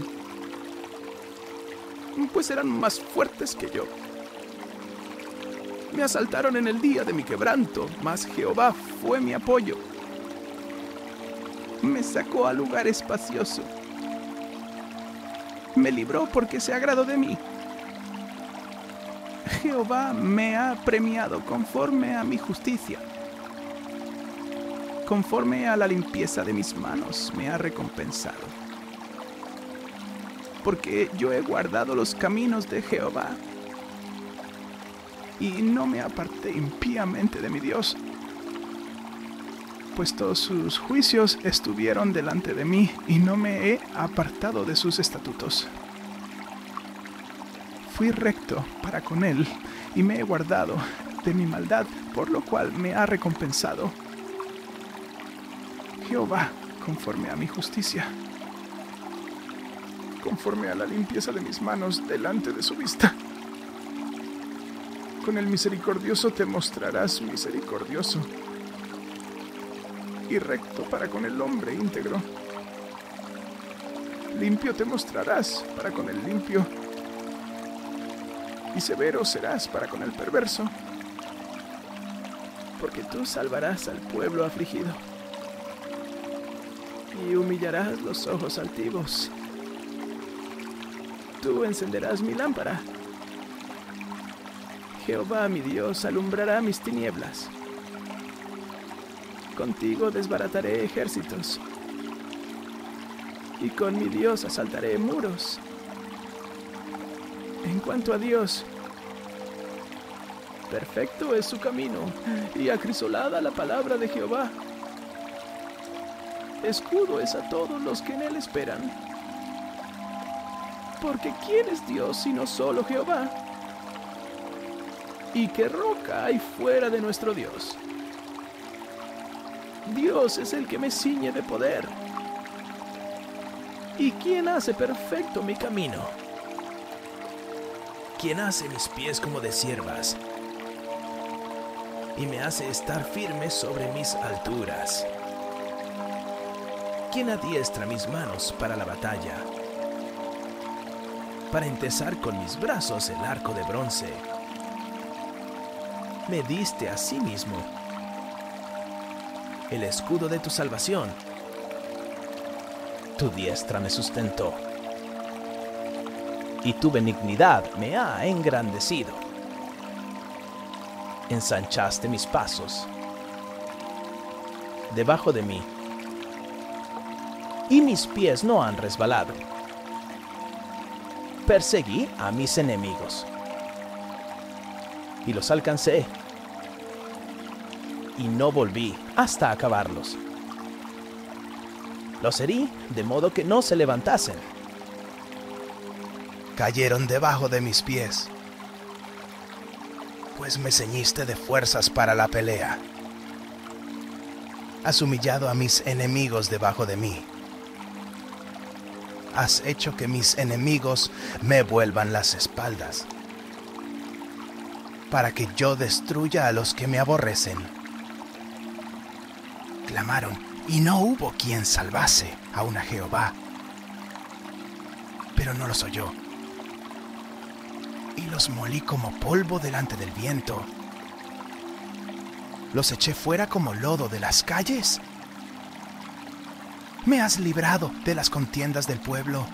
pues eran más fuertes que yo. Me asaltaron en el día de mi quebranto, mas Jehová fue mi apoyo. Me sacó a lugar espacioso. Me libró porque se agradó de mí. Jehová me ha premiado conforme a mi justicia. Conforme a la limpieza de mis manos me ha recompensado. Porque yo he guardado los caminos de Jehová y no me aparté impíamente de mi Dios, pues todos sus juicios estuvieron delante de mí y no me he apartado de sus estatutos. Fui recto para con él y me he guardado de mi maldad, por lo cual me ha recompensado Jehová conforme a mi justicia, conforme a la limpieza de mis manos delante de su vista. Con el misericordioso te mostrarás misericordioso y recto para con el hombre íntegro. Limpio te mostrarás para con el limpio y severo serás para con el perverso, porque tú salvarás al pueblo afligido y humillarás los ojos altivos. Tú encenderás mi lámpara. Jehová mi Dios alumbrará mis tinieblas. Contigo desbarataré ejércitos, y con mi Dios asaltaré muros. En cuanto a Dios, perfecto es su camino, y acrisolada la palabra de Jehová. Escudo es a todos los que en él esperan. Porque ¿quién es Dios sino solo Jehová? ¿Y qué roca hay fuera de nuestro Dios? Dios es el que me ciñe de poder. ¿Y quién hace perfecto mi camino? ¿Quién hace mis pies como de ciervas y me hace estar firme sobre mis alturas? ¿Quién adiestra mis manos para la batalla, para entesar con mis brazos el arco de bronce? Me diste a sí mismo el escudo de tu salvación. Tu diestra me sustentó, y tu benignidad me ha engrandecido. Ensanchaste mis pasos debajo de mí, y mis pies no han resbalado. Perseguí a mis enemigos y los alcancé, y no volví hasta acabarlos. Los herí de modo que no se levantasen. Cayeron debajo de mis pies, pues me ceñiste de fuerzas para la pelea. Has humillado a mis enemigos debajo de mí. has hecho que mis enemigos me vuelvan las espaldas, para que yo destruya a los que me aborrecen. Clamaron, y no hubo quien salvase aún a Jehová, pero no los oyó. Y los molí como polvo delante del viento. Los eché fuera como lodo de las calles. Me has librado de las contiendas del pueblo.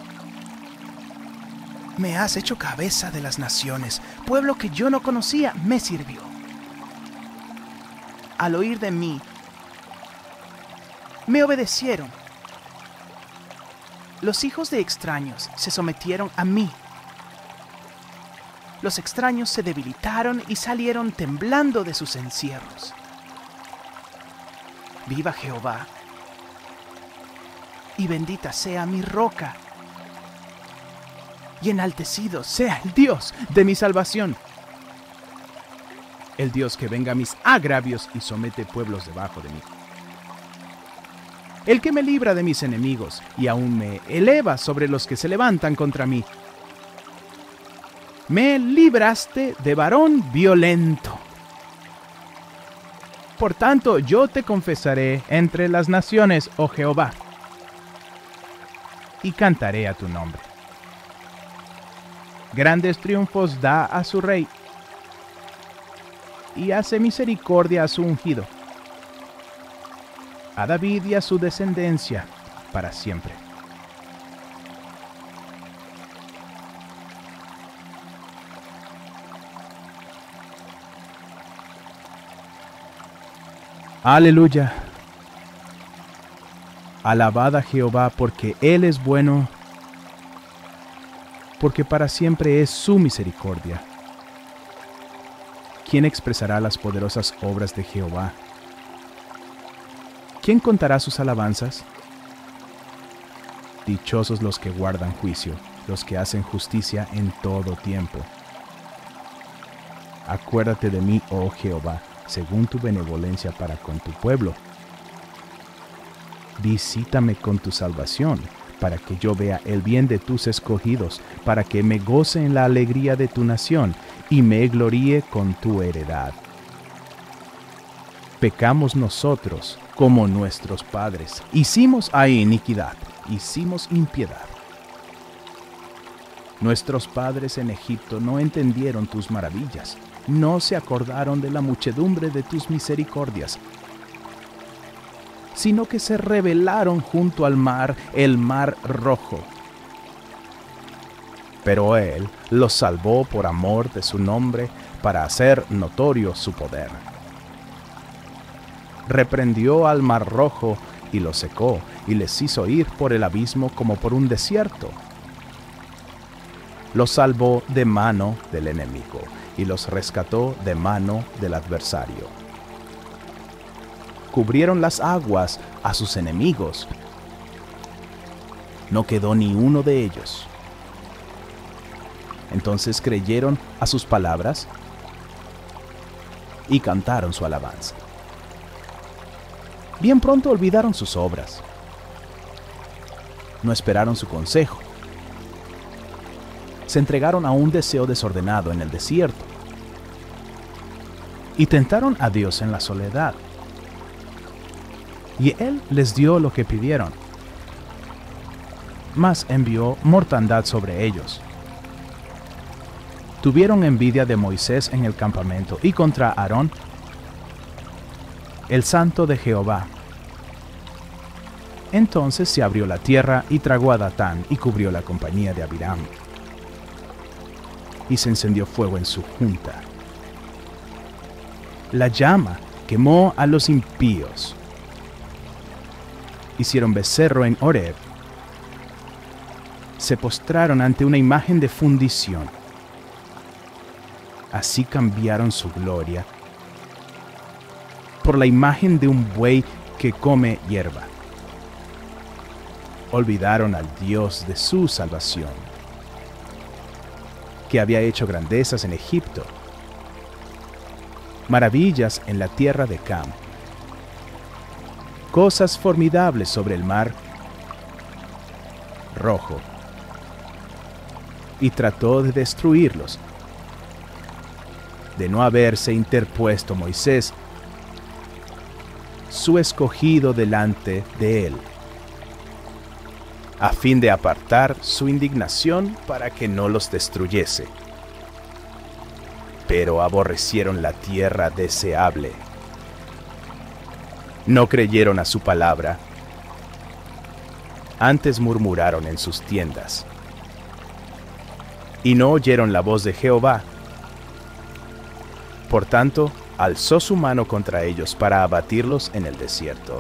Me has hecho cabeza de las naciones. Pueblo que yo no conocía me sirvió. Al oír de mí, me obedecieron. Los hijos de extraños se sometieron a mí. Los extraños se debilitaron y salieron temblando de sus encierros. Viva Jehová, y bendita sea mi roca, y enaltecido sea el Dios de mi salvación, el Dios que venga a mis agravios y somete pueblos debajo de mí, el que me libra de mis enemigos y aún me eleva sobre los que se levantan contra mí. Me libraste de varón violento. Por tanto, yo te confesaré entre las naciones, oh Jehová, y cantaré a tu nombre. Grandes triunfos da a su rey, y hace misericordia a su ungido, a David y a su descendencia para siempre. Aleluya. Alabad a Jehová porque Él es bueno, porque para siempre es su misericordia. ¿Quién expresará las poderosas obras de Jehová? ¿Quién contará sus alabanzas? Dichosos los que guardan juicio, los que hacen justicia en todo tiempo. Acuérdate de mí, oh Jehová, según tu benevolencia para con tu pueblo. Visítame con tu salvación, para que yo vea el bien de tus escogidos, para que me goce en la alegría de tu nación, y me gloríe con tu heredad. Pecamos nosotros, como nuestros padres. Hicimos a iniquidad, hicimos impiedad. Nuestros padres en Egipto no entendieron tus maravillas, no se acordaron de la muchedumbre de tus misericordias, sino que se rebelaron junto al mar, el mar rojo. Pero Él los salvó por amor de su nombre, para hacer notorio su poder. Reprendió al mar rojo y lo secó, y les hizo ir por el abismo como por un desierto. Los salvó de mano del enemigo, y los rescató de mano del adversario. Cubrieron las aguas a sus enemigos. No quedó ni uno de ellos. Entonces creyeron a sus palabras y cantaron su alabanza. Bien pronto olvidaron sus obras. No esperaron su consejo. Se entregaron a un deseo desordenado en el desierto y tentaron a Dios en la soledad. Y Él les dio lo que pidieron, mas envió mortandad sobre ellos. Tuvieron envidia de Moisés en el campamento y contra Aarón, el santo de Jehová. Entonces se abrió la tierra y tragó a Datán y cubrió la compañía de Abiram. Y se encendió fuego en su junta. La llama quemó a los impíos. Hicieron becerro en Horeb. Se postraron ante una imagen de fundición. Así cambiaron su gloria por la imagen de un buey que come hierba. Olvidaron al Dios de su salvación, que había hecho grandezas en Egipto, maravillas en la tierra de Cam, cosas formidables sobre el mar rojo. y trató de destruirlos. De no haberse interpuesto Moisés, su escogido delante de él, a fin de apartar su indignación para que no los destruyese. Pero aborrecieron la tierra deseable. No creyeron a su palabra, antes murmuraron en sus tiendas. Y no oyeron la voz de Jehová. Por tanto, alzó su mano contra ellos para abatirlos en el desierto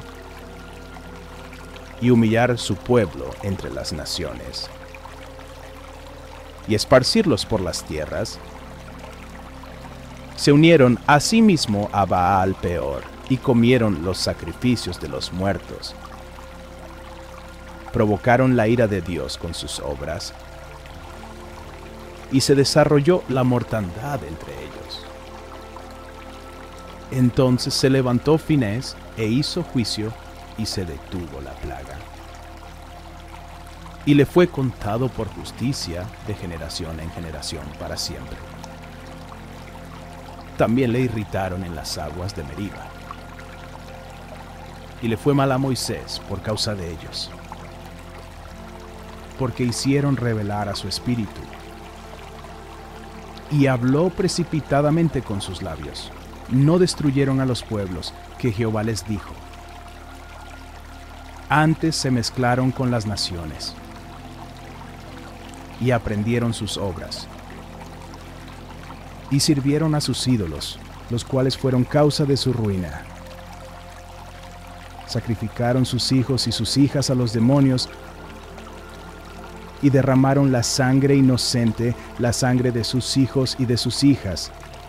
y humillar su pueblo entre las naciones, y esparcirlos por las tierras. Se unieron asimismo a Baal Peor, y comieron los sacrificios de los muertos. Provocaron la ira de Dios con sus obras, y se desarrolló la mortandad entre ellos. Entonces se levantó Finés e hizo juicio, y se detuvo la plaga. Y le fue contado por justicia de generación en generación para siempre. También le irritaron en las aguas de Meriba. Y le fue mal a Moisés por causa de ellos, porque hicieron rebelar a su espíritu. Y habló precipitadamente con sus labios. No destruyeron a los pueblos que Jehová les dijo. Antes se mezclaron con las naciones y aprendieron sus obras, y sirvieron a sus ídolos, los cuales fueron causa de su ruina. Sacrificaron sus hijos y sus hijas a los demonios, y derramaron la sangre inocente, la sangre de sus hijos y de sus hijas,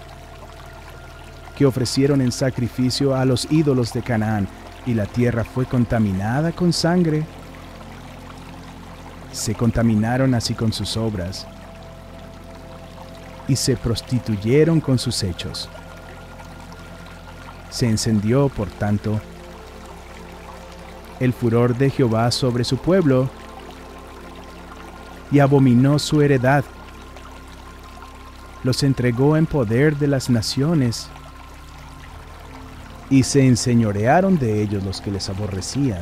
que ofrecieron en sacrificio a los ídolos de Canaán, y la tierra fue contaminada con sangre. Se contaminaron así con sus obras, y se prostituyeron con sus hechos. Se encendió, por tanto, el furor de Jehová sobre su pueblo, y abominó su heredad. Los entregó en poder de las naciones, y se enseñorearon de ellos los que les aborrecían.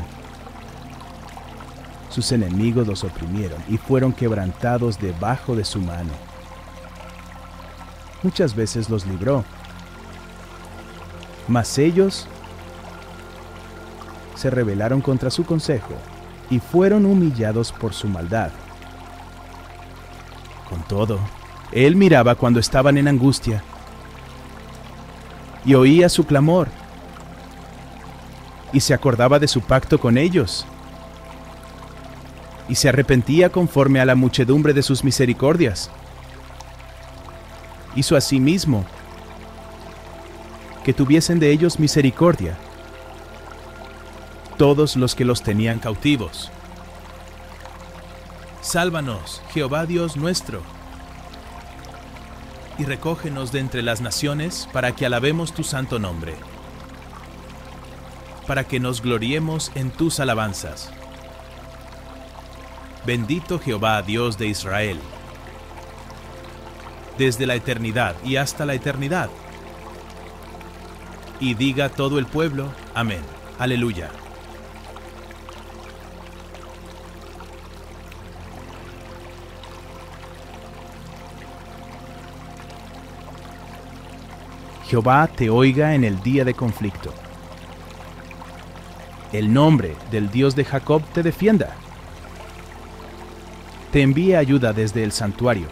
Sus enemigos los oprimieron y fueron quebrantados debajo de su mano. Muchas veces los libró, mas ellos se rebelaron contra su consejo y fueron humillados por su maldad. Con todo, él miraba cuando estaban en angustia y oía su clamor, y se acordaba de su pacto con ellos, y se arrepentía conforme a la muchedumbre de sus misericordias. Hizo asimismo que tuviesen de ellos misericordia todos los que los tenían cautivos. Sálvanos, Jehová Dios nuestro, y recógenos de entre las naciones para que alabemos tu santo nombre, para que nos gloriemos en tus alabanzas. Bendito Jehová, Dios de Israel, desde la eternidad y hasta la eternidad. Y diga todo el pueblo, amén. Aleluya. Jehová te oiga en el día de conflicto. El nombre del Dios de Jacob te defienda. Te envíe ayuda desde el santuario,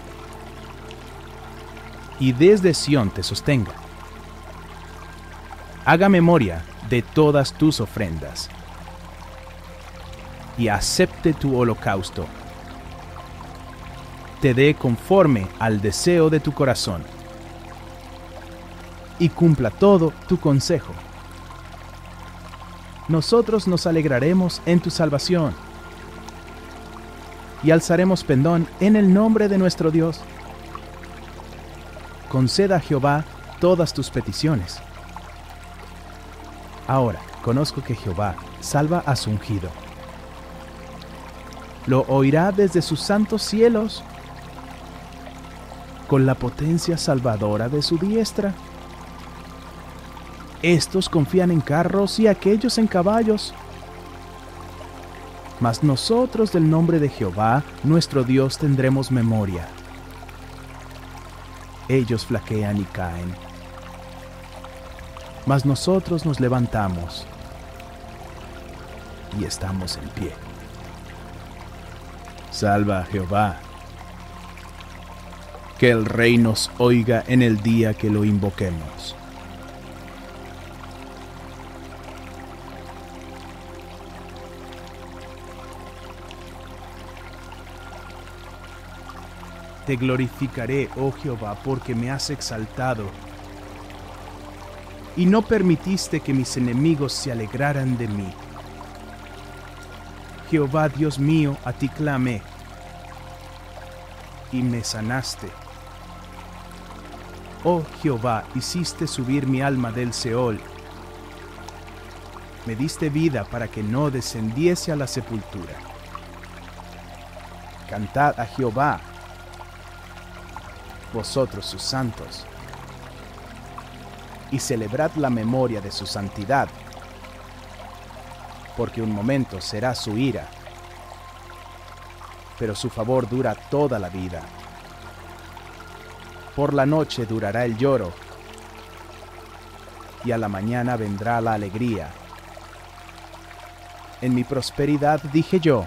y desde Sión te sostenga. Haga memoria de todas tus ofrendas, y acepte tu holocausto. Te dé conforme al deseo de tu corazón, y cumpla todo tu consejo. Nosotros nos alegraremos en tu salvación, y alzaremos pendón en el nombre de nuestro Dios. Conceda a Jehová todas tus peticiones. Ahora conozco que Jehová salva a su ungido. Lo oirá desde sus santos cielos, con la potencia salvadora de su diestra. Estos confían en carros y aquellos en caballos. Mas nosotros del nombre de Jehová, nuestro Dios, tendremos memoria. Ellos flaquean y caen, mas nosotros nos levantamos y estamos en pie. Salva a Jehová. Que el Rey nos oiga en el día que lo invoquemos. Te glorificaré, oh Jehová, porque me has exaltado, y no permitiste que mis enemigos se alegraran de mí. Jehová, Dios mío, a ti clamé, y me sanaste. Oh Jehová, hiciste subir mi alma del Seol. Me diste vida para que no descendiese a la sepultura. Cantad a Jehová, vosotros sus santos, y celebrad la memoria de su santidad, porque un momento será su ira, pero su favor dura toda la vida. Por la noche durará el lloro, y a la mañana vendrá la alegría. En mi prosperidad dije yo,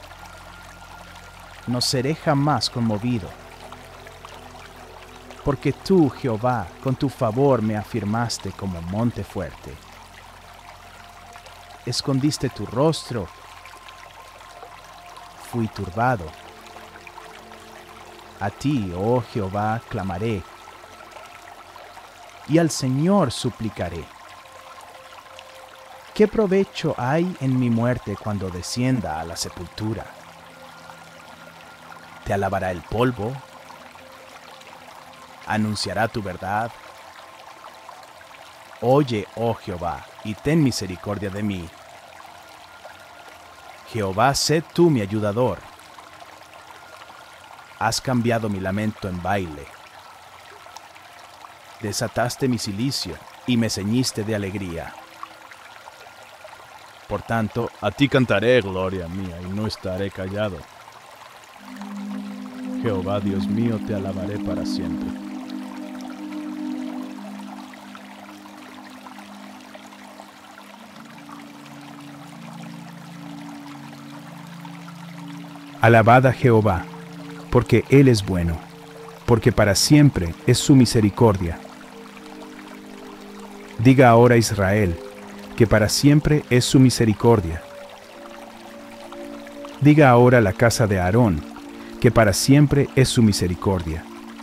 no seré jamás conmovido. Porque tú, Jehová, con tu favor me afirmaste como monte fuerte. Escondiste tu rostro. Fui turbado. A ti, oh Jehová, clamaré, y al Señor suplicaré. ¿Qué provecho hay en mi muerte cuando descienda a la sepultura? Te alabará el polvo, anunciará tu verdad. Oye, oh Jehová, y ten misericordia de mí. Jehová, sé tú mi ayudador. Has cambiado mi lamento en baile. Desataste mi cilicio y me ceñiste de alegría. Por tanto, a ti cantaré, gloria mía, y no estaré callado. Jehová, Dios mío, te alabaré para siempre. Alabad a Jehová, porque Él es bueno, porque para siempre es su misericordia. Diga ahora Israel, que para siempre es su misericordia. Diga ahora la casa de Aarón, que para siempre es su misericordia.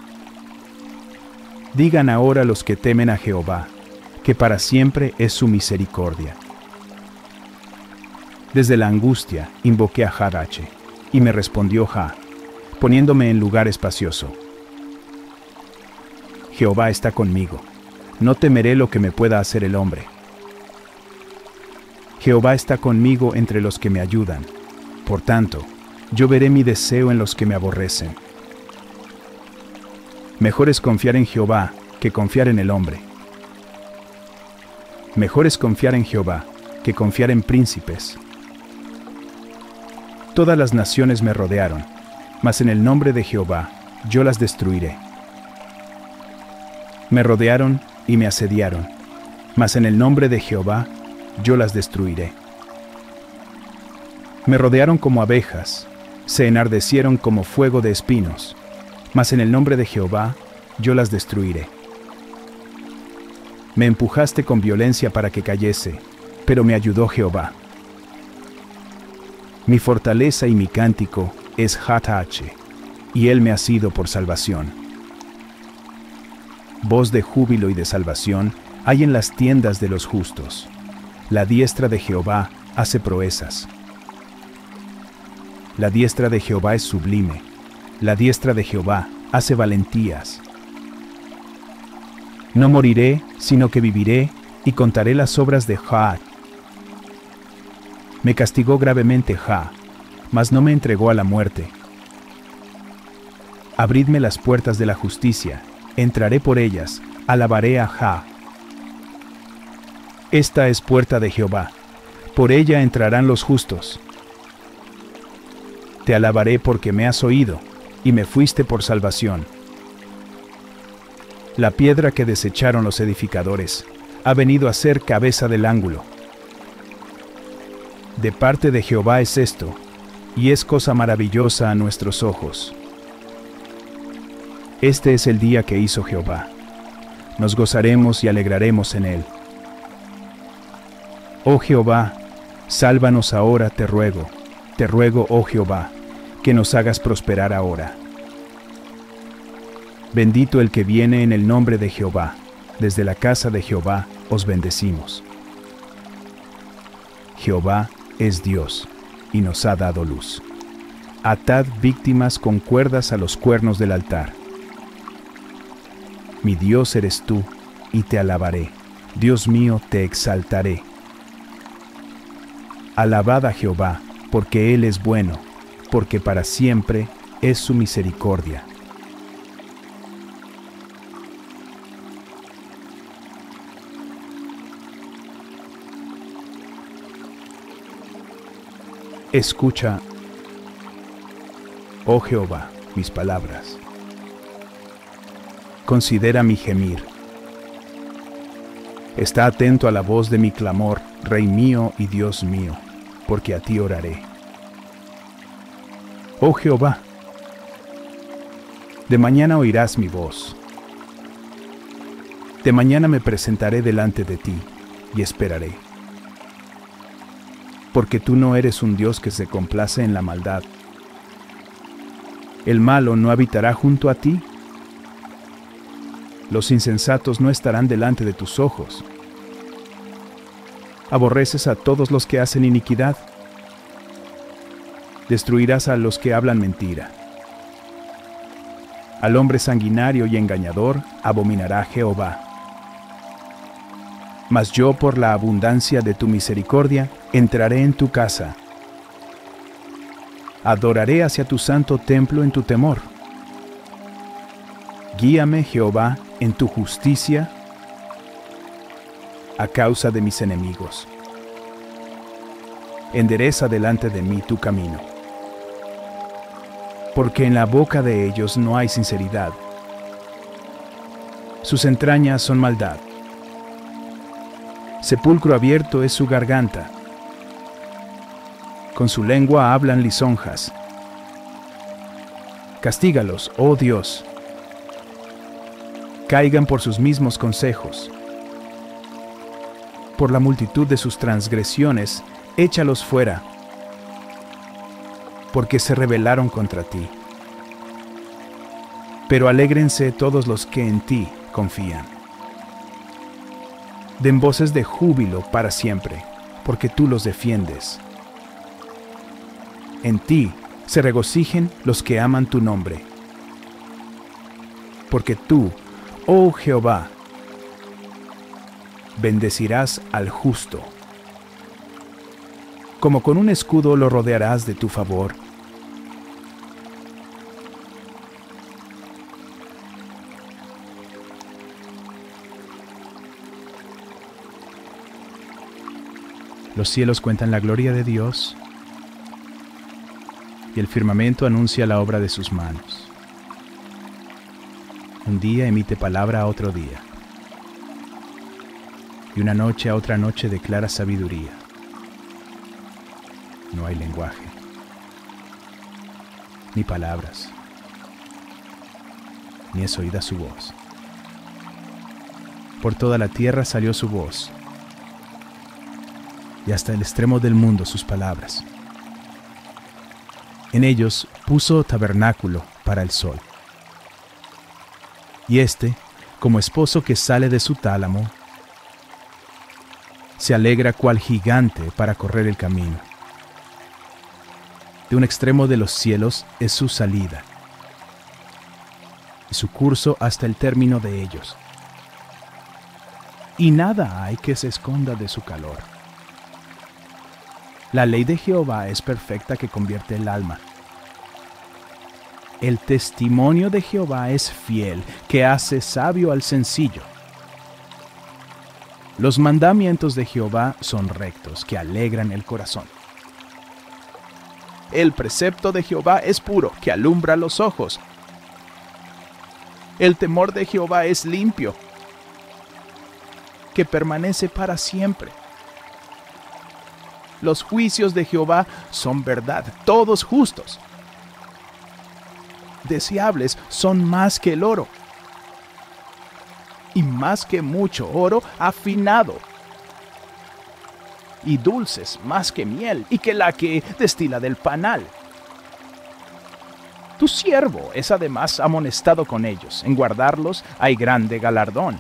Digan ahora los que temen a Jehová, que para siempre es su misericordia. Desde la angustia invoqué a Jarache, y me respondió Ja, poniéndome en lugar espacioso. Jehová está conmigo, no temeré lo que me pueda hacer el hombre. Jehová está conmigo entre los que me ayudan, por tanto, yo veré mi deseo en los que me aborrecen. Mejor es confiar en Jehová que confiar en el hombre. Mejor es confiar en Jehová que confiar en príncipes. Todas las naciones me rodearon, mas en el nombre de Jehová yo las destruiré. Me rodearon y me asediaron, mas en el nombre de Jehová yo las destruiré. Me rodearon como abejas, se enardecieron como fuego de espinos, mas en el nombre de Jehová yo las destruiré. Me empujaste con violencia para que cayese, pero me ayudó Jehová. Mi fortaleza y mi cántico es Jatache, y él me ha sido por salvación. Voz de júbilo y de salvación hay en las tiendas de los justos. La diestra de Jehová hace proezas. La diestra de Jehová es sublime. La diestra de Jehová hace valentías. No moriré, sino que viviré, y contaré las obras de Ja. Me castigó gravemente Ja, mas no me entregó a la muerte. Abridme las puertas de la justicia, entraré por ellas, alabaré a Jah. Esta es puerta de Jehová, por ella entrarán los justos. Te alabaré porque me has oído, y me fuiste por salvación. La piedra que desecharon los edificadores ha venido a ser cabeza del ángulo. De parte de Jehová es esto, y es cosa maravillosa a nuestros ojos. Este es el día que hizo Jehová. Nos gozaremos y alegraremos en él. Oh Jehová, sálvanos ahora, te ruego, te ruego, oh Jehová, que nos hagas prosperar ahora. Bendito el que viene en el nombre de Jehová, desde la casa de Jehová os bendecimos. Jehová es Dios, y nos ha dado luz. Atad víctimas con cuerdas a los cuernos del altar. Mi Dios eres tú, y te alabaré. Dios mío, te exaltaré. Alabad a Jehová, porque Él es bueno, porque para siempre es su misericordia. Escucha, oh Jehová, mis palabras. Considera mi gemir. Está atento a la voz de mi clamor, Rey mío y Dios mío, porque a ti oraré. Oh Jehová, de mañana oirás mi voz. De mañana me presentaré delante de ti y esperaré. Porque tú no eres un Dios que se complace en la maldad. ¿El malo no habitará junto a ti? Los insensatos no estarán delante de tus ojos. Aborreces a todos los que hacen iniquidad. Destruirás a los que hablan mentira. Al hombre sanguinario y engañador abominará Jehová. Mas yo, por la abundancia de tu misericordia, entraré en tu casa. Adoraré hacia tu santo templo en tu temor. Guíame, Jehová, en tu justicia, a causa de mis enemigos. Endereza delante de mí tu camino. Porque en la boca de ellos no hay sinceridad. Sus entrañas son maldad. Sepulcro abierto es su garganta. Con su lengua hablan lisonjas. Castígalos, oh Dios. Caigan por sus mismos consejos. Por la multitud de sus transgresiones, échalos fuera. Porque se rebelaron contra ti. Pero alégrense todos los que en ti confían. Den voces de júbilo para siempre, porque tú los defiendes. En ti se regocijen los que aman tu nombre. Porque tú, oh Jehová, bendecirás al justo. Como con un escudo lo rodearás de tu favor. Los cielos cuentan la gloria de Dios, y el firmamento anuncia la obra de sus manos. Un día emite palabra a otro día, y una noche a otra noche declara sabiduría. No hay lenguaje, ni palabras, ni es oída su voz. Por toda la tierra salió su voz, y hasta el extremo del mundo sus palabras. En ellos puso tabernáculo para el sol. Y éste, como esposo que sale de su tálamo, se alegra cual gigante para correr el camino. De un extremo de los cielos es su salida, y su curso hasta el término de ellos. Y nada hay que se esconda de su calor. La ley de Jehová es perfecta que convierte el alma. El testimonio de Jehová es fiel, que hace sabio al sencillo. Los mandamientos de Jehová son rectos, que alegran el corazón. El precepto de Jehová es puro, que alumbra los ojos. El temor de Jehová es limpio, que permanece para siempre. Los juicios de Jehová son verdad, todos justos. Deseables son más que el oro, y más que mucho oro afinado, y dulces más que miel, y que la que destila del panal. Tu siervo es además amonestado con ellos, en guardarlos hay grande galardón.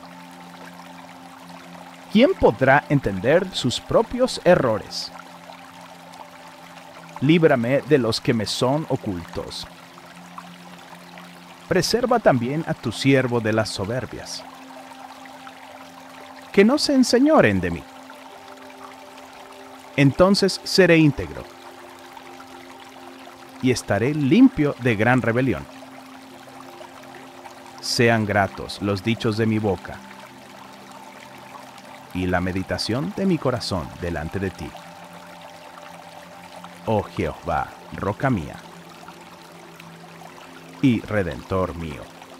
¿Quién podrá entender sus propios errores? Líbrame de los que me son ocultos. Preserva también a tu siervo de las soberbias. Que no se enseñoren de mí. Entonces seré íntegro y estaré limpio de gran rebelión. Sean gratos los dichos de mi boca y la meditación de mi corazón delante de ti. Oh Jehová, roca mía y redentor mío.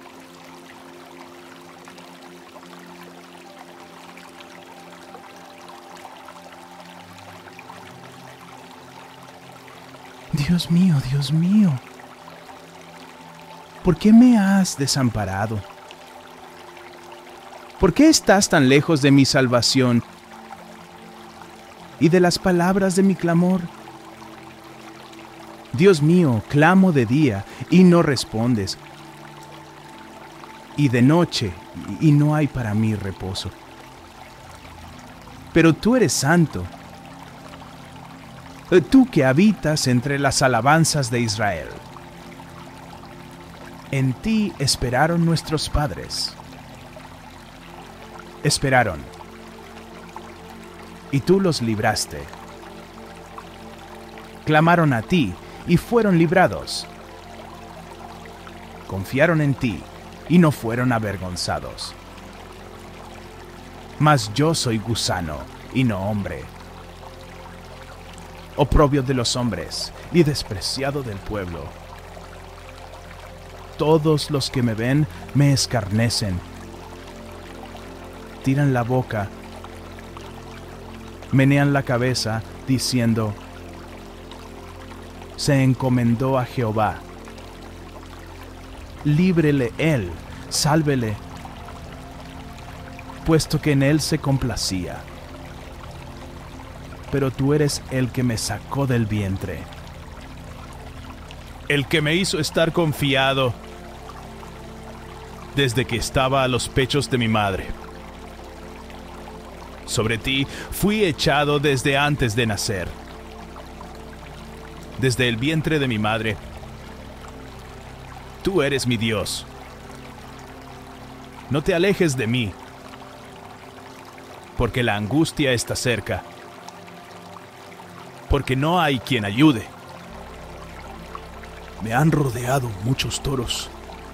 Dios mío, Dios mío, ¿por qué me has desamparado? ¿Por qué estás tan lejos de mi salvación y de las palabras de mi clamor? Dios mío, clamo de día y no respondes, y de noche y no hay para mí reposo. Pero tú eres santo, tú que habitas entre las alabanzas de Israel. En ti esperaron nuestros padres. Esperaron, y tú los libraste. Clamaron a ti, y fueron librados. Confiaron en ti, y no fueron avergonzados. Mas yo soy gusano, y no hombre, oprobio de los hombres, y despreciado del pueblo. Todos los que me ven me escarnecen. Tiran la boca, menean la cabeza, diciendo: se encomendó a Jehová. Líbrele él, sálvele, puesto que en él se complacía. Pero tú eres el que me sacó del vientre, el que me hizo estar confiado desde que estaba a los pechos de mi madre. Sobre ti fui echado desde antes de nacer, desde el vientre de mi madre. Tú eres mi Dios. No te alejes de mí, porque la angustia está cerca, porque no hay quien ayude. Me han rodeado muchos toros,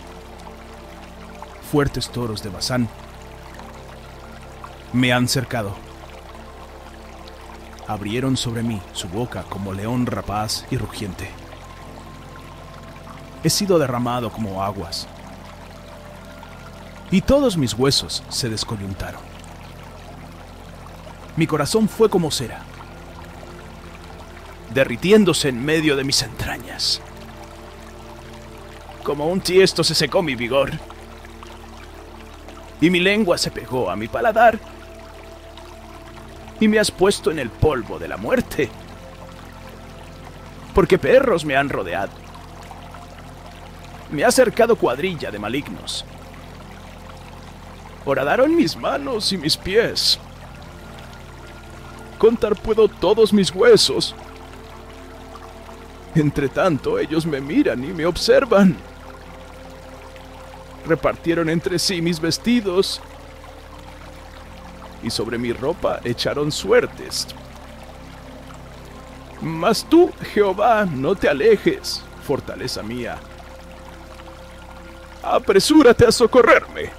fuertes toros de Basán. Me han cercado. Abrieron sobre mí su boca como león rapaz y rugiente. He sido derramado como aguas, y todos mis huesos se descoyuntaron. Mi corazón fue como cera, derritiéndose en medio de mis entrañas. Como un tiesto se secó mi vigor, y mi lengua se pegó a mi paladar. Y me has puesto en el polvo de la muerte, porque perros me han rodeado. Me ha cercado cuadrilla de malignos. Horadaron mis manos y mis pies. Contar puedo todos mis huesos. Entre tanto, ellos me miran y me observan. Repartieron entre sí mis vestidos, y sobre mi ropa echaron suertes. Mas tú, Jehová, no te alejes, fortaleza mía. apresúrate a socorrerme.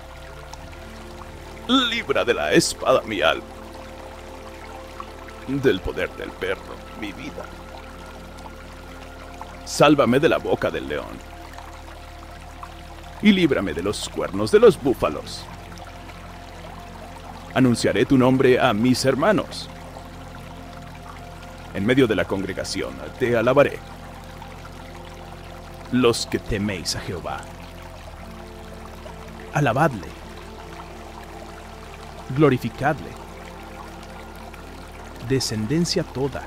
Libra de la espada mi alma, del poder del perro mi vida. Sálvame de la boca del león y líbrame de los cuernos de los búfalos. Anunciaré tu nombre a mis hermanos. En medio de la congregación te alabaré. Los que teméis a Jehová, alabadle, glorificadle, descendencia toda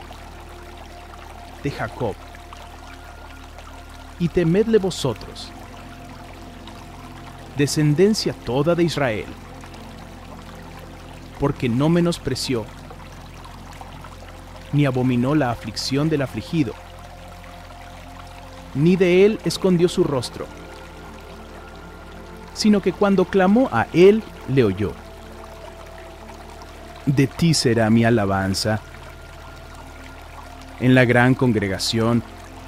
de Jacob, y temedle vosotros, descendencia toda de Israel, porque no menospreció, ni abominó la aflicción del afligido, ni de él escondió su rostro, sino que cuando clamó a él, le oyó. De ti será mi alabanza en la gran congregación.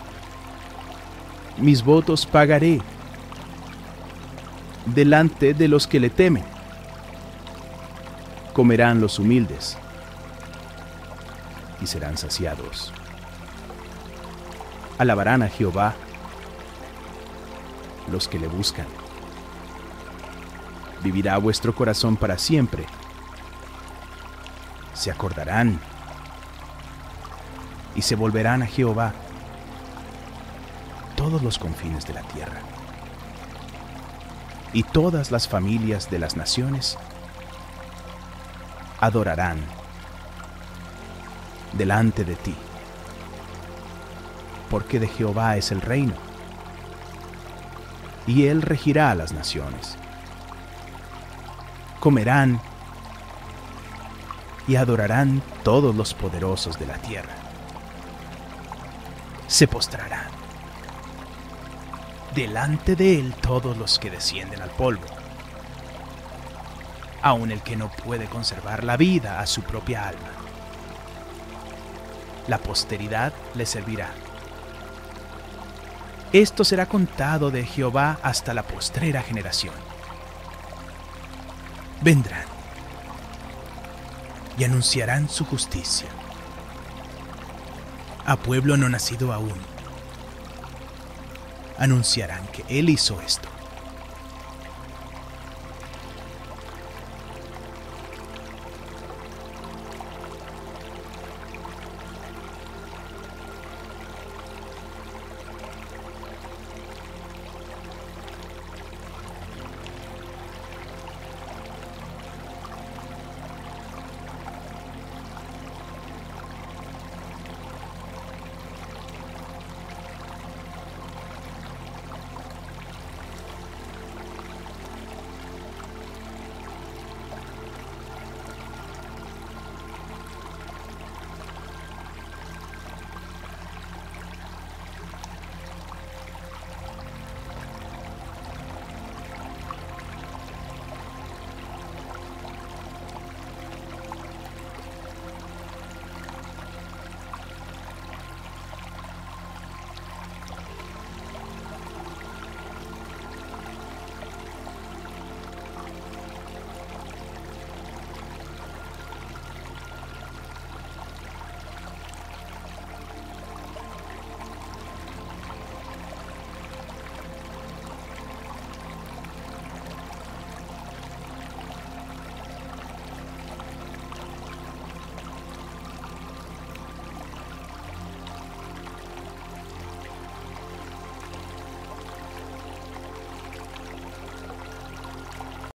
Mis votos pagaré delante de los que le temen. Comerán los humildes y serán saciados. Alabarán a Jehová los que le buscan. Vivirá vuestro corazón para siempre. Se acordarán y se volverán a Jehová todos los confines de la tierra, y todas las familias de las naciones adorarán delante de ti, porque de Jehová es el reino, y él regirá a las naciones. Comerán y adorarán todos los poderosos de la tierra. Se postrarán delante de él todos los que descienden al polvo, aun el que no puede conservar la vida a su propia alma. La posteridad le servirá. Esto será contado de Jehová hasta la postrera generación. Vendrán y anunciarán su justicia a pueblo no nacido aún. Anunciarán que él hizo esto.